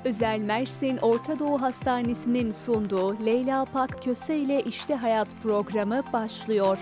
Özel Mersin Orta Doğu Hastanesi'nin sunduğu Leyla Pak Köse ile İşte Hayat programı başlıyor.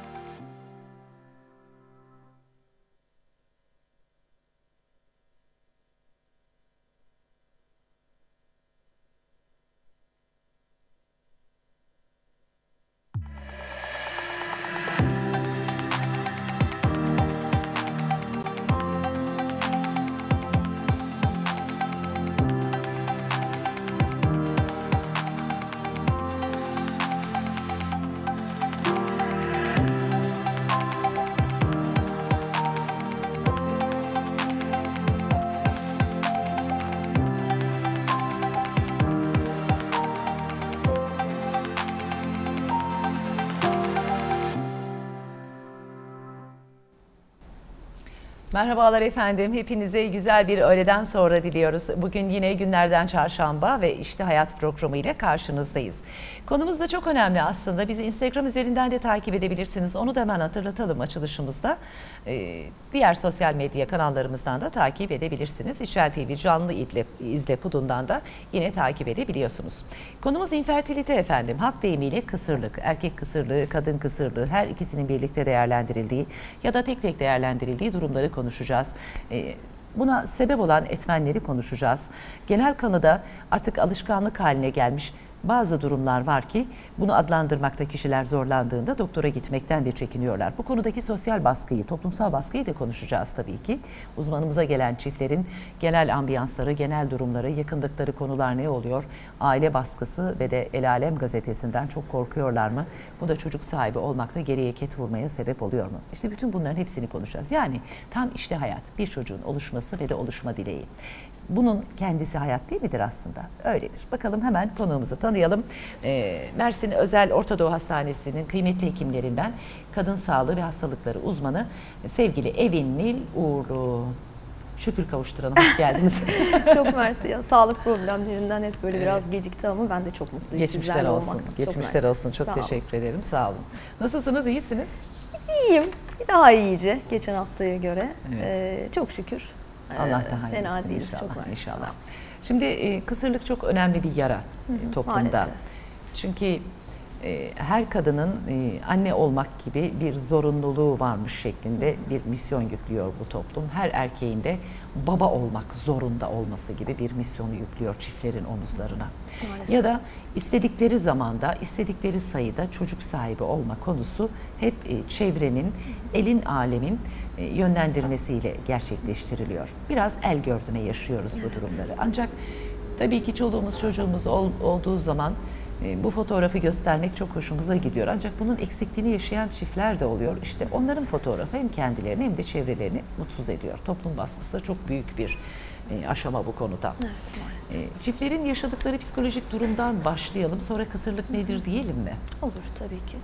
Merhabalar efendim. Hepinize güzel bir öğleden sonra diliyoruz. Bugün yine günlerden çarşamba ve İşte Hayat programı ile karşınızdayız. Konumuz da çok önemli aslında. Bizi Instagram üzerinden de takip edebilirsiniz. Onu da hemen hatırlatalım açılışımızda. Diğer sosyal medya kanallarımızdan da takip edebilirsiniz. İşel TV canlı izle pudundan da yine takip edebiliyorsunuz. Konumuz infertilite efendim. Halk deyimiyle kısırlık, erkek kısırlığı, kadın kısırlığı, her ikisinin birlikte değerlendirildiği ya da tek tek değerlendirildiği durumları konuşacağız. Buna sebep olan etmenleri konuşacağız. Genel kanıda artık alışkanlık haline gelmiş bazı durumlar var ki bunu adlandırmakta kişiler zorlandığında doktora gitmekten de çekiniyorlar. Bu konudaki sosyal baskıyı, toplumsal baskıyı da konuşacağız tabii ki. Uzmanımıza gelen çiftlerin genel ambiyansları, genel durumları, yakındıkları konular ne oluyor? Aile baskısı ve de El Alem gazetesinden çok korkuyorlar mı? Bu da çocuk sahibi olmakta geriye ket vurmaya sebep oluyor mu? İşte bütün bunların hepsini konuşacağız. Yani tam işte hayat, bir çocuğun oluşması ve de oluşma dileği. Bunun kendisi hayat değil midir aslında? Öyledir. Bakalım hemen konuğumuzu tanıyalım. Mersin Özel Orta Doğu Hastanesi'nin kıymetli hekimlerinden kadın sağlığı ve hastalıkları uzmanı sevgili Evin Nil Uğurlu. Şükür kavuşturalım. Hoş geldiniz. Çok mersi ya. Sağlık problemlerinden hep böyle biraz gecikti ama ben de çok mutluyum. Geçmişler olsun. Geçmişler olsun. Çok teşekkür ederim. Sağ olun. Nasılsınız? İyisiniz? İyiyim. Daha iyice geçen haftaya göre. Evet. Çok şükür. Allah daha iyi fena etsin değiliz. inşallah. Çok İnşallah. Şimdi kısırlık çok önemli bir yara toplumda. Maalesef. Çünkü her kadının anne olmak gibi bir zorunluluğu varmış şeklinde bir misyon yüklüyor bu toplum. Her erkeğin de baba olmak zorunda olması gibi bir misyonu yüklüyor çiftlerin omuzlarına. Maalesef. Ya da istedikleri zamanda, istedikleri sayıda çocuk sahibi olma konusu hep çevrenin, elin alemin yönlendirmesiyle gerçekleştiriliyor. Biraz el gördüğüne yaşıyoruz bu durumları. Ancak tabii ki çoluğumuz çocuğumuz olduğu zaman bu fotoğrafı göstermek çok hoşumuza gidiyor. Ancak bunun eksikliğini yaşayan çiftler de oluyor. İşte onların fotoğrafı hem kendilerini hem de çevrelerini mutsuz ediyor. Toplum baskısı da çok büyük bir aşama bu konuda. Evet, maalesef. Çiftlerin yaşadıkları psikolojik durumdan başlayalım. Sonra kısırlık nedir diyelim mi? Olur tabii ki.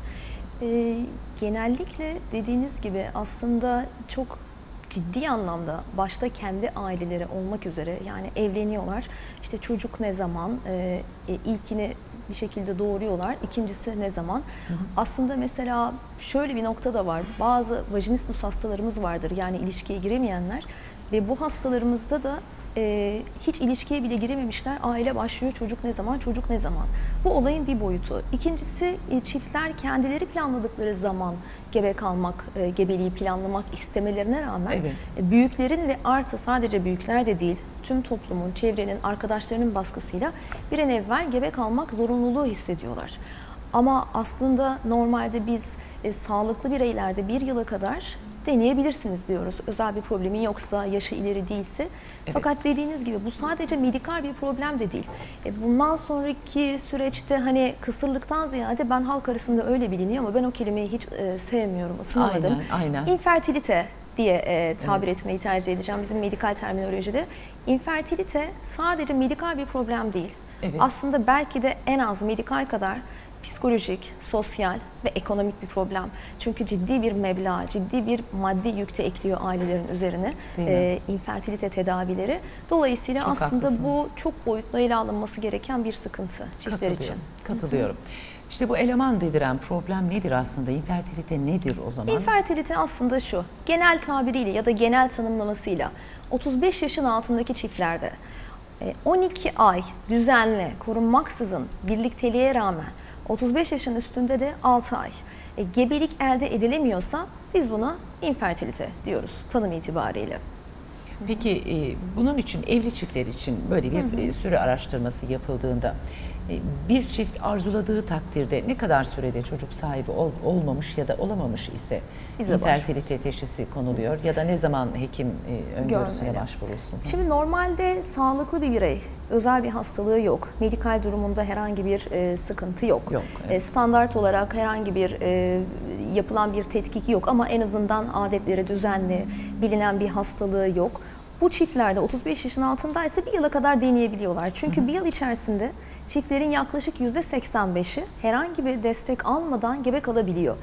Genellikle dediğiniz gibi aslında çok ciddi anlamda başta kendi aileleri olmak üzere yani evleniyorlar. İşte çocuk ne zaman, ilkini bir şekilde doğuruyorlar. İkincisi ne zaman? Aslında mesela şöyle bir nokta da var. Bazı vajinismus hastalarımız vardır. Yani ilişkiye giremeyenler ve bu hastalarımızda da hiç ilişkiye bile girememişler. Aile başlıyor. Çocuk ne zaman? Çocuk ne zaman? Bu olayın bir boyutu. İkincisi çiftler kendileri planladıkları zaman gebe kalmak, gebeliği planlamak istemelerine rağmen evet. Büyüklerin ve artı sadece büyükler de değil tüm toplumun, çevrenin, arkadaşlarının baskısıyla bir an evvel gebe kalmak zorunluluğu hissediyorlar. Ama aslında normalde biz sağlıklı bireylerde 1 yıla kadar deneyebilirsiniz diyoruz. Özel bir problemin yoksa, yaşı ileri değilse. Evet. Fakat dediğiniz gibi bu sadece medikal bir problem de değil. Bundan sonraki süreçte hani kısırlıktan ziyade ben halk arasında öyle biliniyor ama ben o kelimeyi hiç sevmiyorum, ısınamadım. Aynen. İnfertilite diye tabir etmeyi tercih edeceğim bizim medikal terminolojide. İnfertilite sadece medikal bir problem değil. Evet. Aslında belki de en az medikal kadar psikolojik, sosyal ve ekonomik bir problem. Çünkü ciddi bir meblağ, ciddi bir maddi yükte ekliyor ailelerin üzerine infertilite tedavileri. Dolayısıyla çok aslında haklısınız. Bu çok boyutlu ele alınması gereken bir sıkıntı çiftler için. Katılıyorum. İşte bu eleman dediren problem nedir aslında? İnfertilite nedir o zaman? İnfertilite aslında şu, genel tabiriyle ya da genel tanımlamasıyla 35 yaşın altındaki çiftlerde 12 ay düzenli, korunmaksızın birlikteliğe rağmen 35 yaşın üstünde de 6 ay gebelik elde edilemiyorsa biz buna infertilite diyoruz tanım itibariyle. Peki bunun için evli çiftler için böyle bir süre araştırması yapıldığında bir çift arzuladığı takdirde ne kadar sürede çocuk sahibi olmamış ya da olamamış ise infertilite teşhisi konuluyor ya da ne zaman hekim öngörüsüne başvurulsun? Şimdi normalde sağlıklı bir birey, özel bir hastalığı yok, medikal durumunda herhangi bir sıkıntı yok. Evet. Standart olarak herhangi bir yapılan bir tetkiki yok ama en azından adetleri düzenli, bilinen bir hastalığı yok. Bu çiftlerde 35 yaşın altındaysa bir yıla kadar deneyebiliyorlar. Çünkü bir yıl içerisinde çiftlerin yaklaşık %85'i herhangi bir destek almadan gebe kalabiliyor.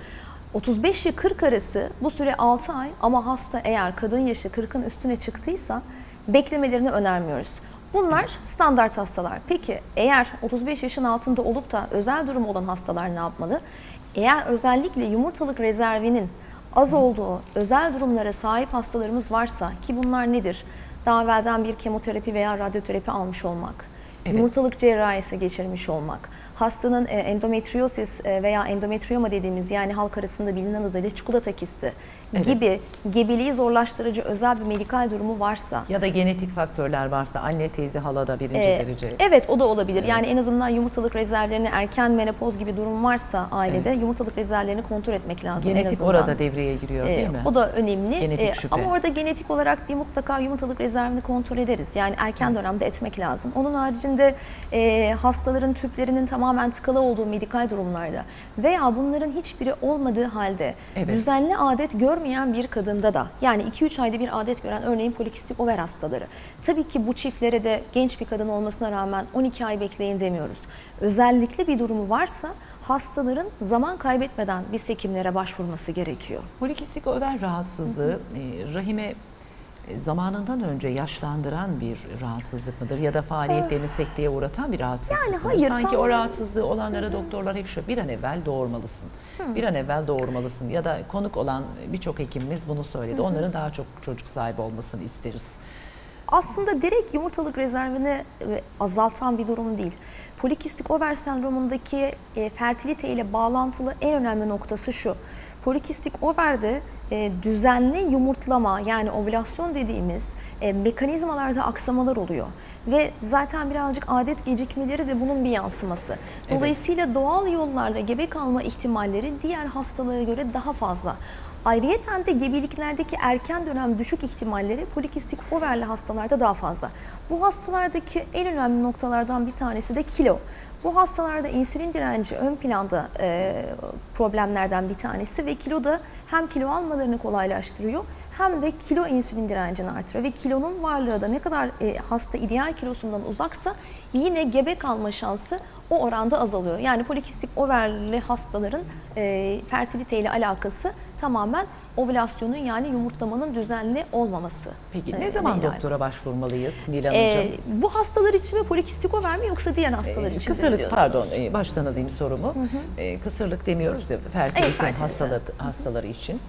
35 ile 40 arası bu süre 6 ay ama hasta eğer kadın yaşı 40'ın üstüne çıktıysa beklemelerini önermiyoruz. Bunlar standart hastalar. Peki eğer 35 yaşın altında olup da özel durum olan hastalar ne yapmalı? Eğer özellikle yumurtalık rezervinin az olduğu özel durumlara sahip hastalarımız varsa ki bunlar nedir? Daha evvelden bir kemoterapi veya radyoterapi almış olmak, yumurtalık cerrahisi geçirmiş olmak, hastanın endometriosis veya endometrioma dediğimiz yani halk arasında bilinen adıyla çikolata kisti gibi gebeliği zorlaştırıcı özel bir medikal durumu varsa ya da genetik faktörler varsa anne, teyze, hala da birinci derece. Evet, o da olabilir. Yani en azından yumurtalık rezervlerini erken menopoz gibi durum varsa ailede yumurtalık rezervlerini kontrol etmek lazım. Genetik en azından. Orada devreye giriyor değil mi? O da önemli. Genetik şüphe. Ama orada genetik olarak bir mutlaka yumurtalık rezervini kontrol ederiz. Yani erken dönemde etmek lazım. Onun haricinde hastaların tüplerinin tamamen tıkalı olduğu medikal durumlarda veya bunların hiçbiri olmadığı halde düzenli adet görmeyen bir kadında da yani 2-3 ayda bir adet gören örneğin polikistik over hastaları. Tabii ki bu çiftlere de genç bir kadın olmasına rağmen 12 ay bekleyin demiyoruz. Özellikle bir durumu varsa hastaların zaman kaybetmeden biz hekimlere başvurması gerekiyor. Polikistik over rahatsızlığı rahime zamanından önce yaşlandıran bir rahatsızlık mıdır ya da faaliyetlerini sekteye uğratan bir rahatsızlık yani mıdır? hayır, Sanki o rahatsızlığı olanlara doktorlar hep şu bir an evvel doğurmalısın. Bir an evvel doğurmalısın ya da konuk olan birçok hekimimiz bunu söyledi. Onların daha çok çocuk sahibi olmasını isteriz. Aslında direkt yumurtalık rezervini azaltan bir durum değil. Polikistik over sendromundaki fertilite ile bağlantılı en önemli noktası şu. Polikistik overde düzenli yumurtlama yani ovülasyon dediğimiz mekanizmalarda aksamalar oluyor. Ve zaten birazcık adet gecikmeleri de bunun bir yansıması. Dolayısıyla doğal yollarla gebe kalma ihtimalleri diğer hastalara göre daha fazla. Ayrıyeten de gebeliklerdeki erken dönem düşük ihtimalleri polikistik overli hastalarda daha fazla. Bu hastalardaki en önemli noktalardan bir tanesi de kilo. Bu hastalarda insülin direnci ön planda problemlerden bir tanesi ve kilo da hem kilo almalarını kolaylaştırıyor hem de kilo insülin direncini artırıyor ve kilonun varlığı da ne kadar hasta ideal kilosundan uzaksa yine gebe kalma şansı o oranda azalıyor. Yani polikistik overli hastaların fertilite ile alakası tamamen ovülasyonun yani yumurtlamanın düzenli olmaması. Peki ne zaman doktora başvurmalıyız Nil Hanımcığım? Bu hastalar için mi polikistik over mi yoksa diğer hastalar için kısırlık pardon baştan alayım sorumu. Kısırlık demiyoruz ya fertilite hastaları için.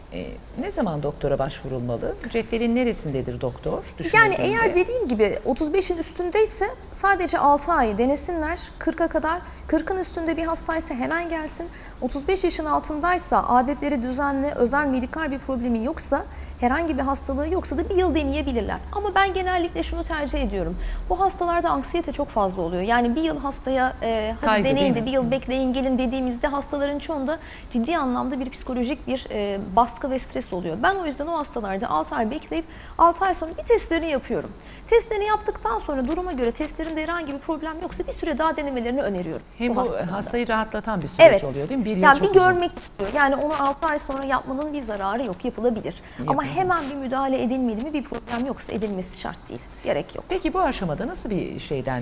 Ne zaman doktora başvurulmalı? Cetvelin neresindedir doktor? Yani eğer dediğim gibi 35'in üstündeyse sadece 6 ay denesinler. 40'a kadar 40'ın üstünde bir hastaysa hemen gelsin. 35 yaşın altındaysa adetleri düzenli, özel medikal bir problemi yoksa herhangi bir hastalığı yoksa da bir yıl deneyebilirler. Ama ben genellikle şunu tercih ediyorum. Bu hastalarda anksiyete çok fazla oluyor. Yani bir yıl hastaya hadi Kaygı, deneyin de bir yıl bekleyin gelin dediğimizde hastaların çoğunda ciddi anlamda bir psikolojik bir baskı ve stres oluyor. Ben o yüzden o hastalarda 6 ay bekleyip 6 ay sonra bir testlerini yapıyorum. Testlerini yaptıktan sonra duruma göre testlerinde herhangi bir problem yoksa bir süre daha denemelerini öneriyorum. Hem bu hastayı rahatlatan bir süreç oluyor değil mi? Bir yıl yani çok bir görmek istiyor. Yani onu 6 ay sonra yapmanın bir zararı yok. Yapılabilir. Ama hemen bir müdahale edilmeli mi? Bir problem yoksa edilmesi şart değil. Gerek yok. Peki bu aşamada nasıl bir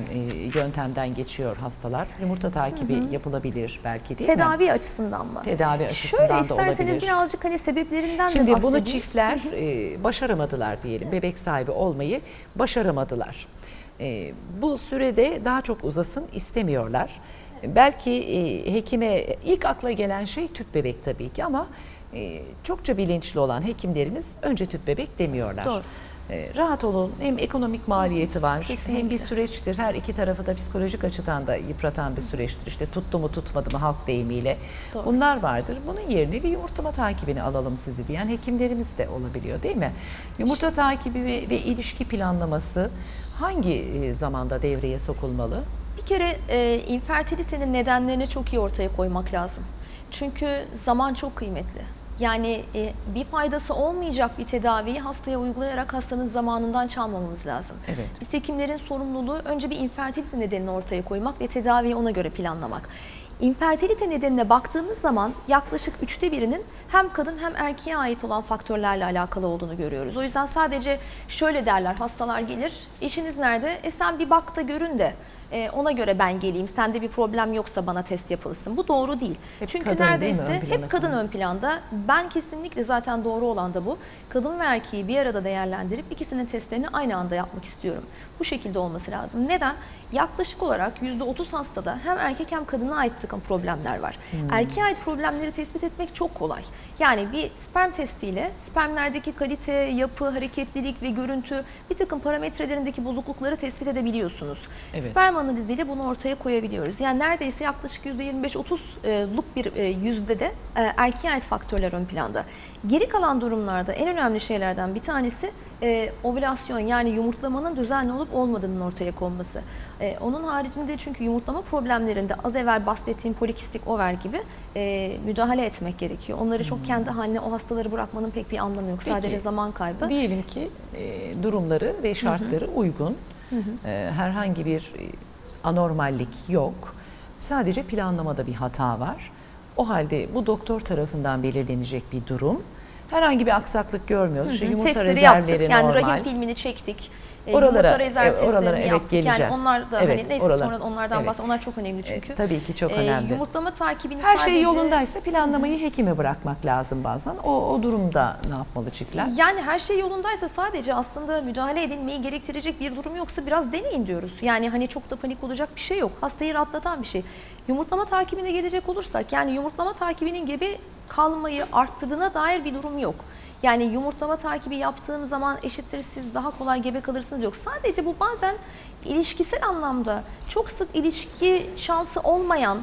yöntemden geçiyor hastalar? Yumurta takibi yapılabilir belki değil mi? Tedavi açısından mı? Tedavi açısından Şöyle da isterseniz olabilir. birazcık hani sebeplerinden de Şimdi bahsedeyim. bunu çiftler başaramadılar diyelim. Bebek sahibi olmayı başaramadılar. Bu sürede daha çok uzasın istemiyorlar. Belki hekime ilk akla gelen şey tüp bebek tabii ki ama çokça bilinçli olan hekimlerimiz önce tüp bebek demiyorlar. Doğru. Rahat olun. Hem ekonomik maliyeti var. Kesinlikle. Hem bir süreçtir. Her iki tarafı da psikolojik açıdan da yıpratan bir süreçtir. İşte tuttu mu tutmadı mı halk deyimiyle. Doğru. Bunlar vardır. Bunun yerine bir yumurtlama takibini alalım sizi diyen hekimlerimiz de olabiliyor değil mi? Yumurta takibi ve ilişki planlaması hangi zamanda devreye sokulmalı? Bir kere infertilitenin nedenlerini çok iyi ortaya koymak lazım. Çünkü zaman çok kıymetli. Yani bir faydası olmayacak bir tedaviyi hastaya uygulayarak hastanın zamanından çalmamamız lazım. Evet. Biz hekimlerin sorumluluğu önce bir infertilite nedenini ortaya koymak ve tedaviyi ona göre planlamak. İnfertilite nedenine baktığımız zaman yaklaşık 1/3'inin hem kadın hem erkeğe ait olan faktörlerle alakalı olduğunu görüyoruz. O yüzden sadece şöyle derler, hastalar gelir, eşiniz nerede? Sen bir bak da görün de ona göre ben geleyim, sende bir problem yoksa bana test yapılsın. Bu doğru değil. Hep Çünkü kadın değil mi neredeyse ön plana hep kadın konulan? ön planda. Ben kesinlikle zaten doğru olan da bu. Kadın ve erkeği bir arada değerlendirip ikisinin testlerini aynı anda yapmak istiyorum. Bu şekilde olması lazım. Neden? Yaklaşık olarak %30 hastada hem erkek hem kadına ait bir takım problemler var. Erkeğe ait problemleri tespit etmek çok kolay. Yani bir sperm testiyle spermlerdeki kalite, yapı, hareketlilik ve görüntü, bir takım parametrelerindeki bozuklukları tespit edebiliyorsunuz. Evet. Sperm analiziyle bunu ortaya koyabiliyoruz. Yani neredeyse yaklaşık %25-30'luk bir yüzde de erkeğe ait faktörler ön planda. Geri kalan durumlarda en önemli şeylerden bir tanesi ovülasyon, yani yumurtlamanın düzenli olup olmadığının ortaya konması. Onun haricinde çünkü yumurtlama problemlerinde az evvel bahsettiğim polikistik over gibi müdahale etmek gerekiyor. Onları çok kendi haline, o hastaları bırakmanın pek bir anlamı yok. Peki, Sadece zaman kaybı. Diyelim ki durumları ve şartları uygun. Herhangi bir anormallik yok. Sadece planlamada bir hata var. O halde bu doktor tarafından belirlenecek bir durum. Herhangi bir aksaklık görmüyoruz. İşte yumurta Testleri rezervleri yaptık. Yani normal. rahim filmini çektik. Oralara, Yumurta rezerv testlerini oralara evet yaptık. geleceğiz. Yani onlar da Evet, hani neyse oralar. sonra onlardan Evet. bahsedeyim. Onlar çok önemli çünkü. Tabii ki çok önemli. Yumurtlama takibini Her sadece... şey yolundaysa planlamayı hekime bırakmak lazım bazen. O durumda ne yapmalı çiftler? Yani her şey yolundaysa sadece aslında müdahale edilmeyi gerektirecek bir durum yoksa biraz deneyin diyoruz. Yani hani çok da panik olacak bir şey yok. Hastayı rahatlatan bir şey. Yumurtlama takibine gelecek olursak, yani yumurtlama takibinin gebe kalmayı arttırdığına dair bir durum yok. Yani yumurtlama takibi yaptığım zaman eşittir siz daha kolay gebe kalırsınız yok. Sadece bu bazen ilişkisel anlamda çok sık ilişki şansı olmayan,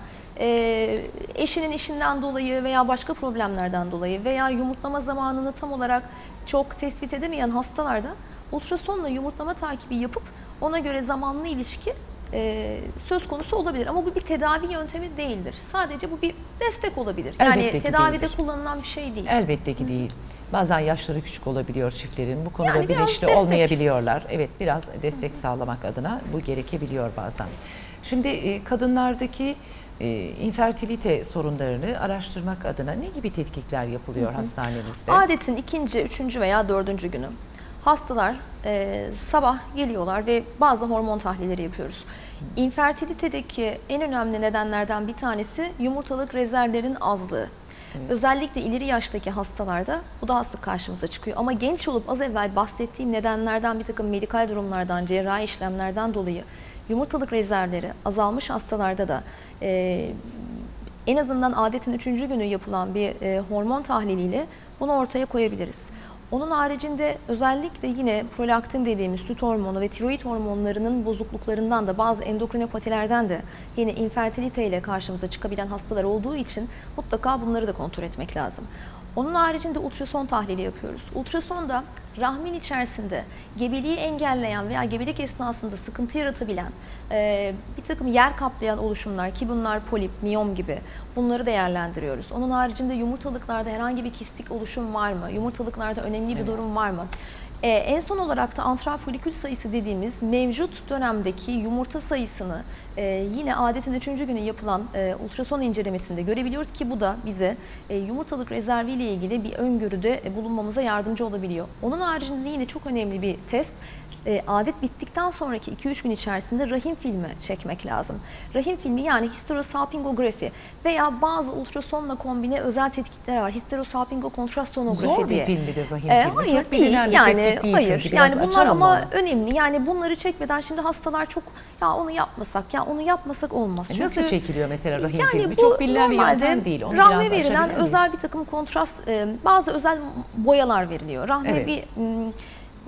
eşinin işinden dolayı veya başka problemlerden dolayı veya yumurtlama zamanını tam olarak çok tespit edemeyen hastalarda ultrasonla yumurtlama takibi yapıp ona göre zamanlı ilişki söz konusu olabilir. Ama bu bir tedavi yöntemi değildir. Sadece bu bir destek olabilir. Elbette Yani ki tedavide değildir. kullanılan bir şey değil. Elbette ki değil. Bazen yaşları küçük olabiliyor çiftlerin. Bu konuda Yani biraz bilinçli destek. olmayabiliyorlar. Evet, biraz destek sağlamak adına bu gerekebiliyor bazen. Şimdi kadınlardaki infertilite sorunlarını araştırmak adına ne gibi tetkikler yapılıyor hastanenizde? Adetin 2., 3. veya 4. günü hastalar sabah geliyorlar ve bazı hormon tahlilleri yapıyoruz. İnfertilitedeki en önemli nedenlerden bir tanesi yumurtalık rezervlerin azlığı. Evet. Özellikle ileri yaştaki hastalarda bu daha sık karşımıza çıkıyor. Ama genç olup az evvel bahsettiğim nedenlerden, bir takım medikal durumlardan, cerrahi işlemlerden dolayı yumurtalık rezervleri azalmış hastalarda da en azından adetin 3. günü yapılan bir hormon tahliliyle bunu ortaya koyabiliriz. Onun haricinde özellikle yine prolaktin dediğimiz süt hormonu ve tiroid hormonlarının bozukluklarından da bazı endokrinopatilerden de yine infertilite ile karşımıza çıkabilen hastalar olduğu için mutlaka bunları da kontrol etmek lazım. Onun haricinde ultrason tahlili yapıyoruz. Ultrasonda rahmin içerisinde gebeliği engelleyen veya gebelik esnasında sıkıntı yaratabilen bir takım yer kaplayan oluşumlar, ki bunlar polip, miyom gibi, bunları değerlendiriyoruz. Onun haricinde yumurtalıklarda herhangi bir kistik oluşum var mı? Yumurtalıklarda önemli bir durum var mı? En son olarak da antral folikül sayısı dediğimiz mevcut dönemdeki yumurta sayısını yine adetin 3. günü yapılan ultrason incelemesinde görebiliyoruz ki bu da bize yumurtalık rezervi ile ilgili bir öngörüde bulunmamıza yardımcı olabiliyor. Onun haricinde yine çok önemli bir test. Adet bittikten sonraki 2-3 gün içerisinde rahim filmi çekmek lazım. Rahim filmi, yani histerosalpingografi veya bazı ultrasonla kombine özel tetkikler var. Histerosalpingo kontrast sonografi Zor diye. bir film midir rahim filmi? Hayır Çok değil. bilinen bir Yani tetkik değil hayır. çünkü. Biraz Yani bunlar açar ama önemli. Yani bunları çekmeden şimdi hastalar çok ya onu yapmasak, ya onu yapmasak olmaz. Çünkü Nasıl çekiliyor mesela rahim yani filmi? bu Çok bilinen bir normalde yöntem değil. Onu rahme biraz verilen açabilir miyiz? özel bir takım kontrast, bazı özel boyalar veriliyor. Rahme Evet. bir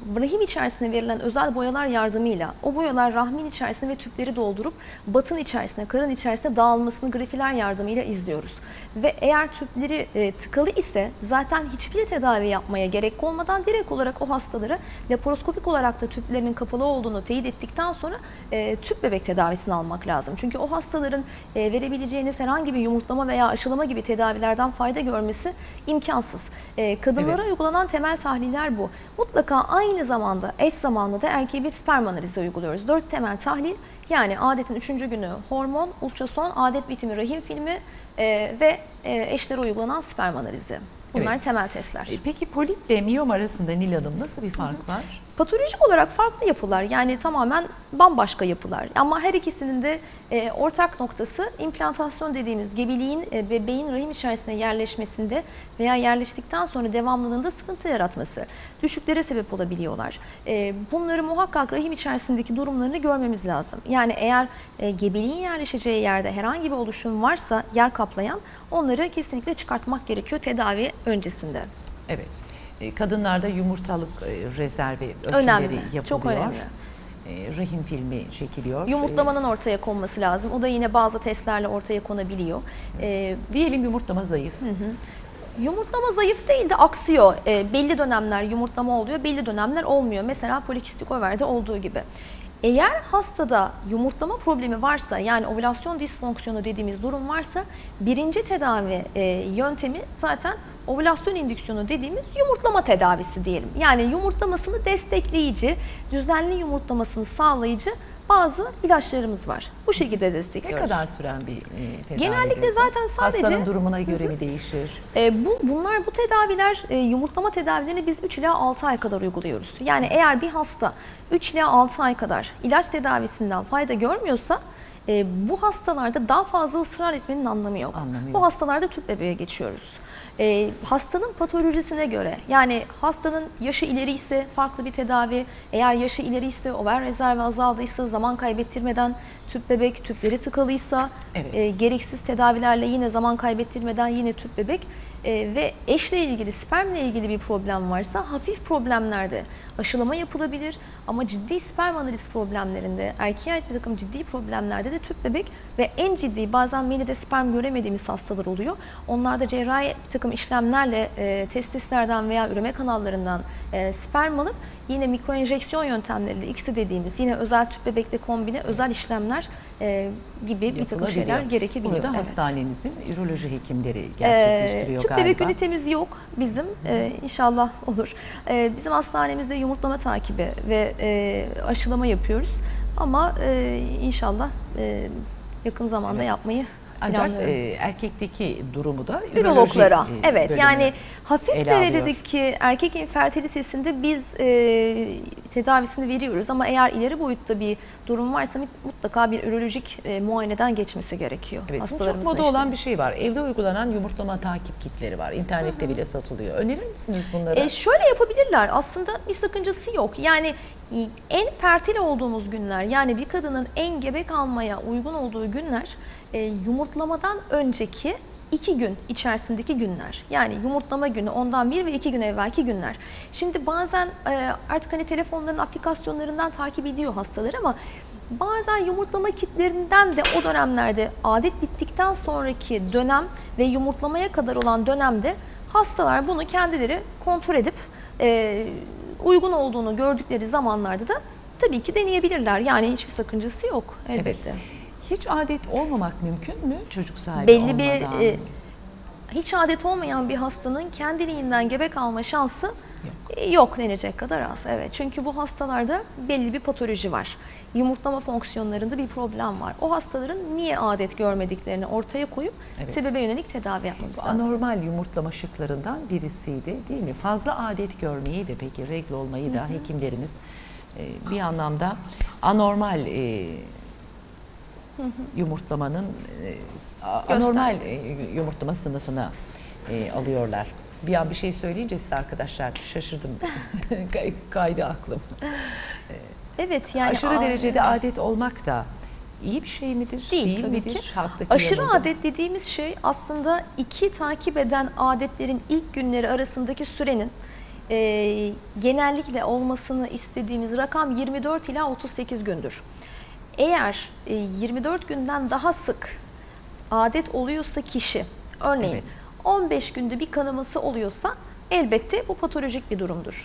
rahim içerisine verilen özel boyalar yardımıyla o boyalar rahmin içerisine ve tüpleri doldurup batın içerisine, karın içerisine dağılmasını grafiler yardımıyla izliyoruz. Ve eğer tüpleri tıkalı ise zaten hiçbir tedavi yapmaya gerek olmadan direkt olarak o hastalara laparoskopik olarak da tüplerinin kapalı olduğunu teyit ettikten sonra tüp bebek tedavisini almak lazım. Çünkü o hastaların verebileceğiniz herhangi bir yumurtlama veya aşılama gibi tedavilerden fayda görmesi imkansız. Kadınlara uygulanan temel tahliller bu. Mutlaka aynı zamanda eş zamanlı da erkeğe bir sperm analizi uyguluyoruz. 4 temel tahlil, yani adetin 3. günü hormon, ultrason, adet bitimi rahim filmi ve eşlere uygulanan sperm analizi. Bunlar temel testler. Peki poliple miyom arasında Nil Hanım nasıl bir fark var? Patolojik olarak farklı yapılar, yani tamamen bambaşka yapılar. Ama her ikisinin de ortak noktası implantasyon dediğimiz gebeliğin bebeğin rahim içerisine yerleşmesinde veya yerleştikten sonra devamlılığında sıkıntı yaratması. Düşüklere sebep olabiliyorlar. Bunları muhakkak rahim içerisindeki durumlarını görmemiz lazım. Yani eğer gebeliğin yerleşeceği yerde herhangi bir oluşum varsa yer kaplayan, onları kesinlikle çıkartmak gerekiyor tedavi öncesinde. Evet. Kadınlarda yumurtalık rezervi ölçümleri Önemli, yapılıyor. çok önemli. Rahim filmi çekiliyor. Yumurtlamanın ortaya konması lazım. O da yine bazı testlerle ortaya konabiliyor. Diyelim yumurtlama zayıf. Yumurtlama zayıf değil de aksıyor. Belli dönemler yumurtlama oluyor, belli dönemler olmuyor. Mesela polikistik overde olduğu gibi. Eğer hastada yumurtlama problemi varsa, yani ovülasyon disfonksiyonu dediğimiz durum varsa, birinci tedavi yöntemi zaten ovülasyon indüksiyonu dediğimiz yumurtlama tedavisi diyelim. Yani yumurtlamasını destekleyici, düzenli yumurtlamasını sağlayıcı bazı ilaçlarımız var. Bu şekilde destekliyoruz. Ne kadar süren bir tedavi? Genellikle zaten sadece hastanın durumuna göre mi değişir? Bu tedaviler, yumurtlama tedavilerini biz 3 ila 6 ay kadar uyguluyoruz. Yani eğer bir hasta 3 ila 6 ay kadar ilaç tedavisinden fayda görmüyorsa, bu hastalarda daha fazla ısrar etmenin anlamı yok. Bu hastalarda tüp bebeğe geçiyoruz. Hastanın patolojisine göre, yani hastanın yaşı ileri ise farklı bir tedavi, eğer yaşı ileri ise, over rezervi azaldıysa, zaman kaybettirmeden tüp bebek, tüpleri tıkalıysa, gereksiz tedavilerle yine zaman kaybettirmeden yine tüp bebek ve eşle ilgili, spermle ilgili bir problem varsa hafif problemlerde aşılama yapılabilir. Ama ciddi sperm analiz problemlerinde, erkeğe ait bir takım ciddi problemlerde de tüp bebek ve en ciddi, bazen menide sperm göremediğimiz hastalar oluyor. Onlarda cerrahi bir takım işlemlerle testislerden veya üreme kanallarından sperm alıp yine mikroenjeksiyon yöntemleriyle, ikisi dediğimiz yine özel tüp bebekle kombine özel işlemler gibi bir takım şeyler gerekebiliyor. Bunu da hastanenizin üroloji hekimleri gerçekleştiriyor galiba. Tüp bebek ünitemiz yok bizim. İnşallah olur. Bizim hastanemizde yumurtlama takibi ve aşılama yapıyoruz. Ama inşallah yakın zamanda yapmayı ancak erkekteki durumu da ürologlara. Evet, yani hafif derecedeki erkek infertilitesinde biz tedavisini veriyoruz ama eğer ileri boyutta bir durum varsa mutlaka bir ürolojik muayeneden geçmesi gerekiyor. Evet, çok moda olan bir şey var. Evde uygulanan yumurtlama takip kitleri var. İnternette bile satılıyor. Önerir misiniz bunları? Şöyle yapabilirler. Aslında bir sakıncası yok. Yani en fertil olduğumuz günler, yani bir kadının en gebe kalmaya uygun olduğu günler yumurtlamadan önceki 2 gün içerisindeki günler. Yani yumurtlama günü, ondan 1 ve 2 gün evvelki günler. Şimdi bazen artık hani telefonların aplikasyonlarından takip ediyor hastalar ama bazen yumurtlama kitlerinden de o dönemlerde, adet bittikten sonraki dönem ve yumurtlamaya kadar olan dönemde hastalar bunu kendileri kontrol edip uygun olduğunu gördükleri zamanlarda da tabii ki deneyebilirler. Yani hiçbir sakıncası yok elbette. Evet. Hiç adet olmamak mümkün mü çocuk sahibi belli olmadan? Hiç adet olmayan bir hastanın kendiliğinden gebe kalma şansı yok denecek kadar az. Evet. Çünkü bu hastalarda belli bir patoloji var. Yumurtlama fonksiyonlarında bir problem var. O hastaların niye adet görmediklerini ortaya koyup sebebe yönelik tedavi yapmamız lazım. Anormal yumurtlama şıklarından birisiydi değil mi? Fazla adet görmeyi de, peki regl olmayı da hekimlerimiz bir anlamda anormal yumurtlamanın anormal yumurtlama sınıfına alıyorlar. Bir an bir şey söyleyince size arkadaşlar şaşırdım. Kaydı aklım. Evet, yani aşırı derecede adet olmak da iyi bir şey midir? Değil tabii midir? ki. Halktaki Aşırı yanında. adet dediğimiz şey aslında iki takip eden adetlerin ilk günleri arasındaki sürenin genellikle olmasını istediğimiz rakam 24 ila 38 gündür. Eğer 24 günden daha sık adet oluyorsa kişi, örneğin Evet. 15 günde bir kanaması oluyorsa elbette bu patolojik bir durumdur.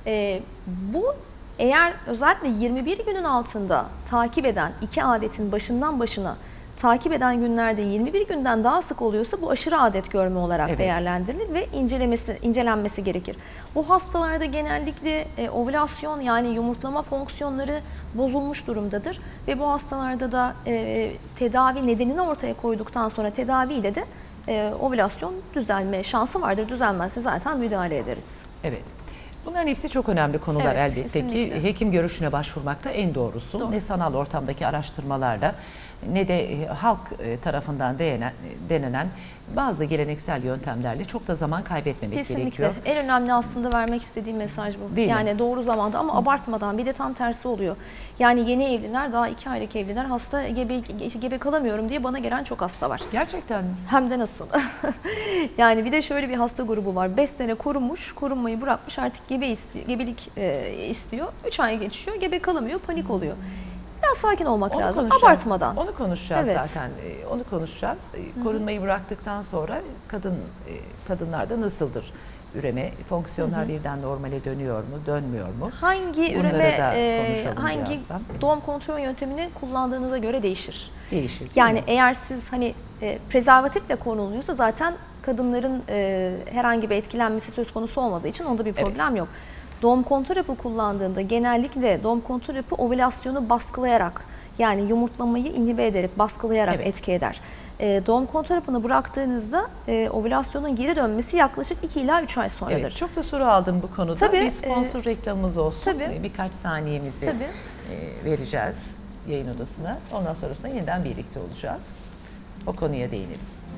Bu eğer özellikle 21 günün altında takip eden, 2 adetin başından başına takip eden günlerde 21 günden daha sık oluyorsa bu aşırı adet görme olarak Evet. değerlendirilir ve incelenmesi gerekir. Bu hastalarda genellikle ovülasyon yani yumurtlama fonksiyonları bozulmuş durumdadır ve bu hastalarda da tedavi nedenini ortaya koyduktan sonra tedaviyle de ovülasyon düzelme şansı vardır. Düzelmezse zaten müdahale ederiz. Evet. Bunların hepsi çok önemli konular Evet, elbette kesinlikle. ki hekim görüşüne başvurmak da en doğrusu. Doğru. Ne sanal ortamdaki araştırmalarla ne de halk tarafından denenen bazı geleneksel yöntemlerle çok da zaman kaybetmemek Kesinlikle. gerekiyor. En önemli aslında vermek istediğim mesaj bu. Değil mi? Yani doğru zamanda ama abartmadan, bir de tam tersi oluyor. Yani yeni evliler, daha 2 aylık evliler hasta gebe kalamıyorum diye bana gelen çok hasta var. Gerçekten mi? Hem de nasıl? Yani bir de şöyle bir hasta grubu var. 5 sene korunmuş, korunmayı bırakmış, artık gebelik istiyor. 3 ay geçiyor, gebe kalamıyor, panik oluyor. Biraz sakin olmak Onu lazım, konuşacağız. abartmadan. Onu konuşacağız Evet. zaten. Onu konuşacağız. Korunmayı bıraktıktan sonra kadınlarda nasıldır? Üreme fonksiyonlar birden normale dönüyor mu, dönmüyor mu? Hangi Bunları üreme, da konuşalım hangi birazdan. doğum kontrol yöntemini kullandığınıza göre değişir. Değişir. değil Yani mi? eğer siz hani prezervatifle konuluyorsa zaten kadınların herhangi bir etkilenmesi söz konusu olmadığı için onda bir problem yok. Doğum kontrol hapı kullandığında genellikle doğum kontrol hapı ovülasyonu baskılayarak yani yumurtlamayı inhibe ederek, baskılayarak Evet. etki eder. Doğum kontrol hapını bıraktığınızda ovülasyonun geri dönmesi yaklaşık 2 ila 3 ay sonradır. Evet, çok da soru aldım bu konuda. Tabii, bir sponsor reklamımız olsun. tabii. Birkaç saniyemizi Tabii. vereceğiz yayın odasına. Ondan sonrasında yeniden birlikte olacağız. O konuya değinelim.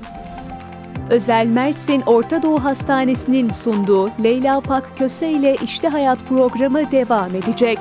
Özel Mersin Orta Doğu Hastanesi'nin sunduğu Leyla Pak Köse ile İşte Hayat programı devam edecek.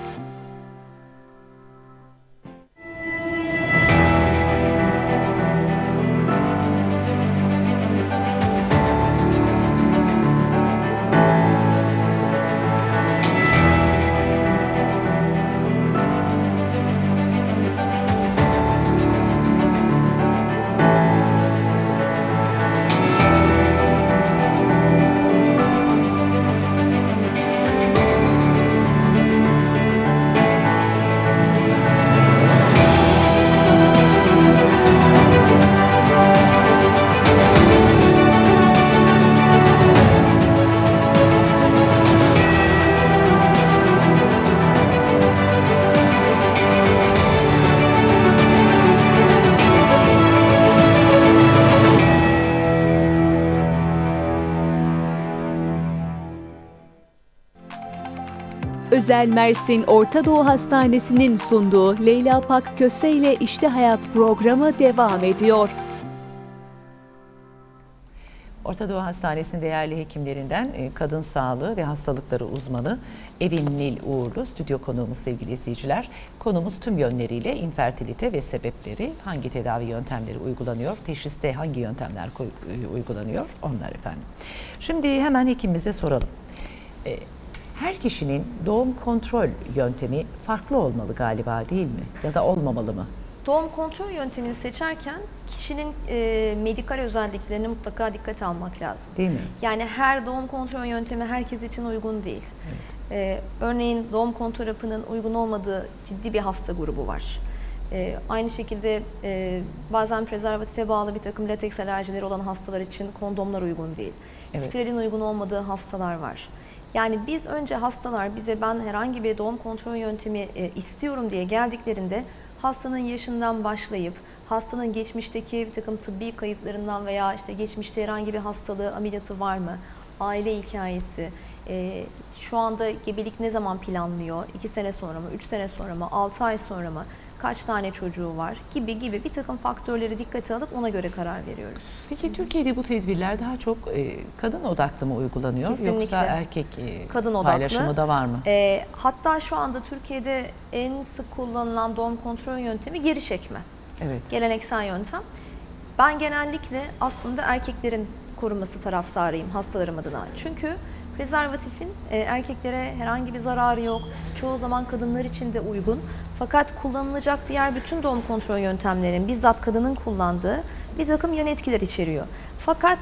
Özel Mersin Orta Doğu Hastanesi'nin sunduğu Leyla Pak Köse ile İşte Hayat programı devam ediyor. Orta Doğu Hastanesi'nin değerli hekimlerinden kadın sağlığı ve hastalıkları uzmanı Evin Nil Uğurlu stüdyo konuğumuz sevgili izleyiciler. Konumuz tüm yönleriyle infertilite ve sebepleri, hangi tedavi yöntemleri uygulanıyor, teşhiste hangi yöntemler uygulanıyor onlar efendim. Şimdi hemen hekimimize soralım. Her kişinin doğum kontrol yöntemi farklı olmalı galiba değil mi? Ya da olmamalı mı? Doğum kontrol yöntemini seçerken kişinin medikal özelliklerini mutlaka dikkate almak lazım. Değil mi? Yani her doğum kontrol yöntemi herkes için uygun değil. Örneğin doğum kontrol hapının uygun olmadığı ciddi bir hasta grubu var. Aynı şekilde bazen prezervatife bağlı bir takım lateks alerjileri olan hastalar için kondomlar uygun değil. Evet. Spiralin uygun olmadığı hastalar var. Yani biz önce hastalar bize ben herhangi bir doğum kontrol yöntemi istiyorum diye geldiklerinde hastanın yaşından başlayıp hastanın geçmişteki bir takım tıbbi kayıtlarından veya işte geçmişte herhangi bir hastalığı, ameliyatı var mı, aile hikayesi, şu anda gebelik ne zaman planlıyor, 2 sene sonra mı, 3 sene sonra mı, 6 ay sonra mı, kaç tane çocuğu var gibi bir takım faktörleri dikkate alıp ona göre karar veriyoruz. Peki Türkiye'de bu tedbirler daha çok kadın odaklı mı uygulanıyor Kesinlikle. yoksa erkek Kadın odaklı. paylaşımı da var mı? Hatta şu anda Türkiye'de en sık kullanılan doğum kontrol yöntemi geri çekme. Evet. Geleneksel yöntem. Ben genellikle aslında erkeklerin korunması taraftarıyım hastalarım adına. Çünkü Prezervatifin erkeklere herhangi bir zararı yok. Çoğu zaman kadınlar için de uygun. Fakat kullanılacak diğer bütün doğum kontrol yöntemlerinin bizzat kadının kullandığı bir takım yan etkiler içeriyor. Fakat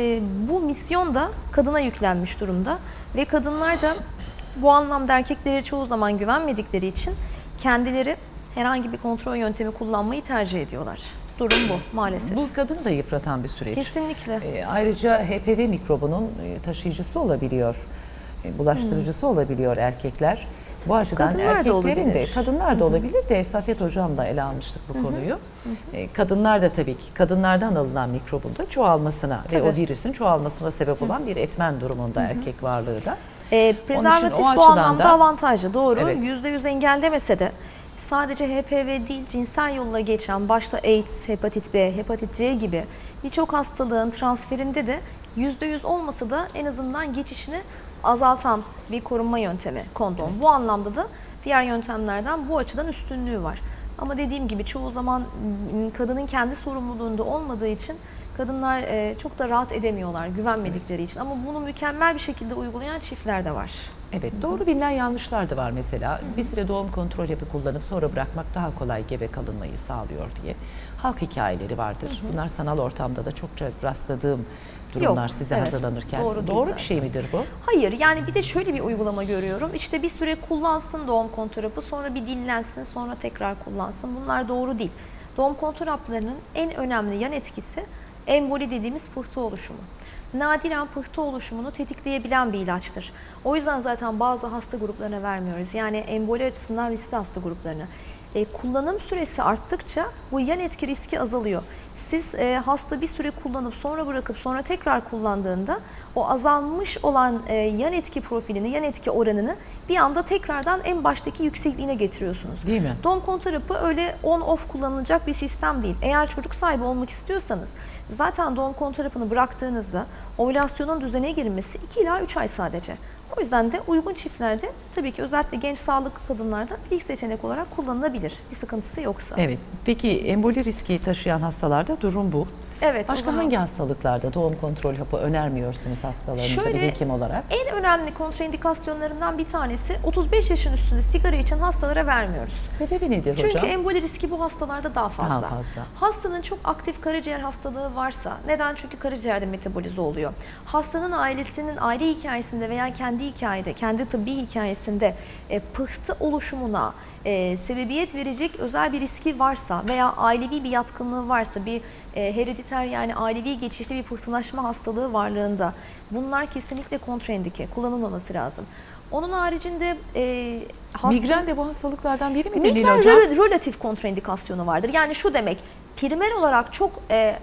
bu misyon da kadına yüklenmiş durumda ve kadınlar da bu anlamda erkeklere çoğu zaman güvenmedikleri için kendileri herhangi bir kontrol yöntemi kullanmayı tercih ediyorlar. Durum bu maalesef. Bu kadını da yıpratan bir süreç. Kesinlikle. Ayrıca HPV mikrobunun taşıyıcısı olabiliyor, bulaştırıcısı olabiliyor erkekler. Bu açıdan Kadınlar da erkeklerin de, olabilir. kadınlar da olabilir de Safet Hocam da ele almıştık bu konuyu. Kadınlar da tabii ki kadınlardan alınan mikrobun da çoğalmasına ve o virüsün çoğalmasına sebep olan bir etmen durumunda erkek varlığı da. Prezervatif o bu açıdan anlamda da- avantajlı, doğru. Evet. %100 engellemese de sadece HPV değil, cinsel yolla geçen başta AIDS, hepatit B, hepatit C gibi birçok hastalığın transferinde de %100 olmasa da en azından geçişini azaltan bir korunma yöntemi kondom. Bu anlamda da diğer yöntemlerden bu açıdan üstünlüğü var. Ama dediğim gibi çoğu zaman kadının kendi sorumluluğunda olmadığı için kadınlar çok da rahat edemiyorlar güvenmedikleri için. Ama bunu mükemmel bir şekilde uygulayan çiftler de var. Evet, doğru bilinen yanlışlar da var mesela. Bir süre doğum kontrol hapı kullanıp sonra bırakmak daha kolay gebe kalınmayı sağlıyor diye. Halk hikayeleri vardır. Bunlar sanal ortamda da çokça rastladığım durumlar Yok, size evet. hazırlanırken. Doğru değil Doğru bir zaten. şey midir bu? Hayır, yani bir de şöyle bir uygulama görüyorum. İşte bir süre kullansın doğum kontrol hapı, sonra bir dinlensin, sonra tekrar kullansın. Bunlar doğru değil. Doğum kontrol haplarının en önemli yan etkisi emboli dediğimiz pıhtı oluşumu. Nadiren pıhtı oluşumunu tetikleyebilen bir ilaçtır. O yüzden zaten bazı hasta gruplarına vermiyoruz. Yani emboli açısından riskli hasta gruplarına. Kullanım süresi arttıkça bu yan etki riski azalıyor. Siz hasta bir süre kullanıp sonra bırakıp sonra tekrar kullandığında o azalmış olan yan etki profilini, yan etki oranını bir anda tekrardan en baştaki yüksekliğine getiriyorsunuz. Değil mi? Doğum kontrol hapı öyle on-off kullanılacak bir sistem değil. Eğer çocuk sahibi olmak istiyorsanız zaten doğum kontrol hapını bıraktığınızda ovülasyonun düzene girmesi 2 ila 3 ay sadece. O yüzden de uygun çiftlerde tabii ki özellikle genç sağlıklı kadınlarda ilk seçenek olarak kullanılabilir. Bir sıkıntısı yoksa. Evet. Peki emboli riski taşıyan hastalarda durum bu. Evet, o Başka zaman hangi hastalıklarda doğum kontrol hapı önermiyorsunuz hastalarınıza bir hekim olarak? en önemli kontraindikasyonlarından bir tanesi 35 yaşın üstünde sigara içen hastalara vermiyoruz. Sebebi nedir Çünkü hocam? emboli riski bu hastalarda daha fazla. Daha fazla. Hastanın çok aktif karaciğer hastalığı varsa, neden? Çünkü karaciğerde metabolize oluyor. Hastanın ailesinin aile hikayesinde veya kendi hikayede, kendi tıbbi hikayesinde pıhtı oluşumuna sebebiyet verecek özel bir riski varsa veya ailevi bir yatkınlığı varsa, bir herediter yani ailevi geçişli bir pıhtılaşma hastalığı varlığında bunlar kesinlikle kontraindike, kullanılmaması lazım. Onun haricinde Migren de bu hastalıklardan biri midir Nil migren hocam? relatif kontraindikasyonu vardır. Yani şu demek, primer olarak çok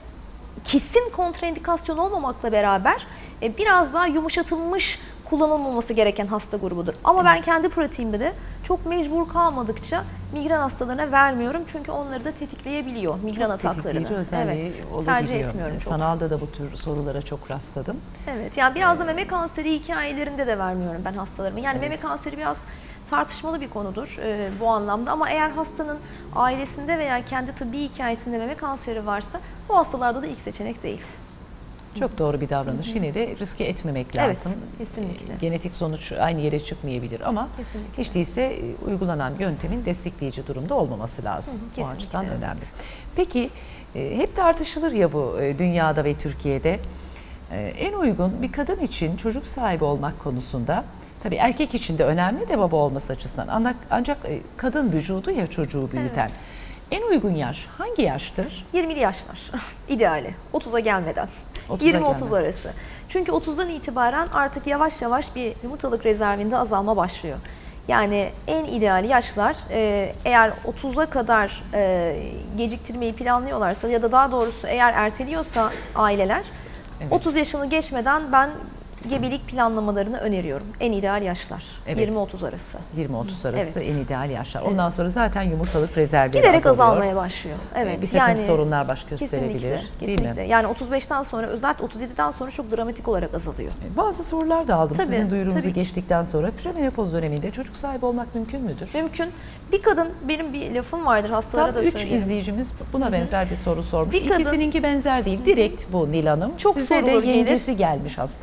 kesin kontraindikasyon olmamakla beraber biraz daha yumuşatılmış kullanılmaması gereken hasta grubudur. Ama ben kendi pratiğimde de çok mecbur kalmadıkça migren hastalarına vermiyorum. Çünkü onları da tetikleyebiliyor migren ataklarını. Tetikleyici özelliği Evet, olabiliyor. tercih etmiyorum çok. Sanalda da bu tür sorulara çok rastladım. Evet, yani biraz da meme kanseri hikayelerinde de vermiyorum ben hastalarıma. Yani meme kanseri biraz tartışmalı bir konudur bu anlamda ama eğer hastanın ailesinde veya kendi tıbbi hikayesinde meme kanseri varsa bu hastalarda da ilk seçenek değil. Çok doğru bir davranış. Yine de riske etmemek Evet, lazım. kesinlikle. Genetik sonuç aynı yere çıkmayabilir ama Kesinlikle. hiç değilse uygulanan yöntemin destekleyici durumda olmaması lazım. O kesinlikle, açıdan evet. önemli. Peki hep tartışılır ya bu dünyada ve Türkiye'de. En uygun bir kadın için çocuk sahibi olmak konusunda, tabii erkek için de önemli de baba olması açısından. Ancak kadın vücudu ya çocuğu büyüten. Evet. En uygun yaş hangi yaştır? 20'li yaşlar ideali. 30'a gelmeden. 30'a 20-30 gelmeden. arası. Çünkü 30'dan itibaren artık yavaş yavaş bir yumurtalık rezervinde azalma başlıyor. Yani en ideal yaşlar eğer 30'a kadar geciktirmeyi planlıyorlarsa ya da daha doğrusu eğer erteliyorsa aileler Evet. 30 yaşını geçmeden ben gebelik planlamalarını öneriyorum. En ideal yaşlar. Evet. 20-30 arası. 20-30 arası Evet. en ideal yaşlar. Ondan sonra zaten yumurtalık rezervleri Giderek azalıyor. azalmaya başlıyor. Evet. Bir takım sorunlar baş gösterebilir. Kesinlikle. Değil Kesinlikle. mi? Yani 35'ten sonra özellikle 37'den sonra çok dramatik olarak azalıyor. Bazı sorular da aldım Tabii, sizin duyurunuzu tabii ki. geçtikten sonra. Premenopoz döneminde çocuk sahibi olmak mümkün müdür? Mümkün. Bir kadın, benim bir lafım vardır hastalara Tam da 3 söylerim. izleyicimiz buna benzer bir soru sormuş. Bir kadın- İkisininki benzer değil. Direkt bu Nil Hanım. Çok Size de sorulur, gelir. yengesi gelmiş hastanın. Çok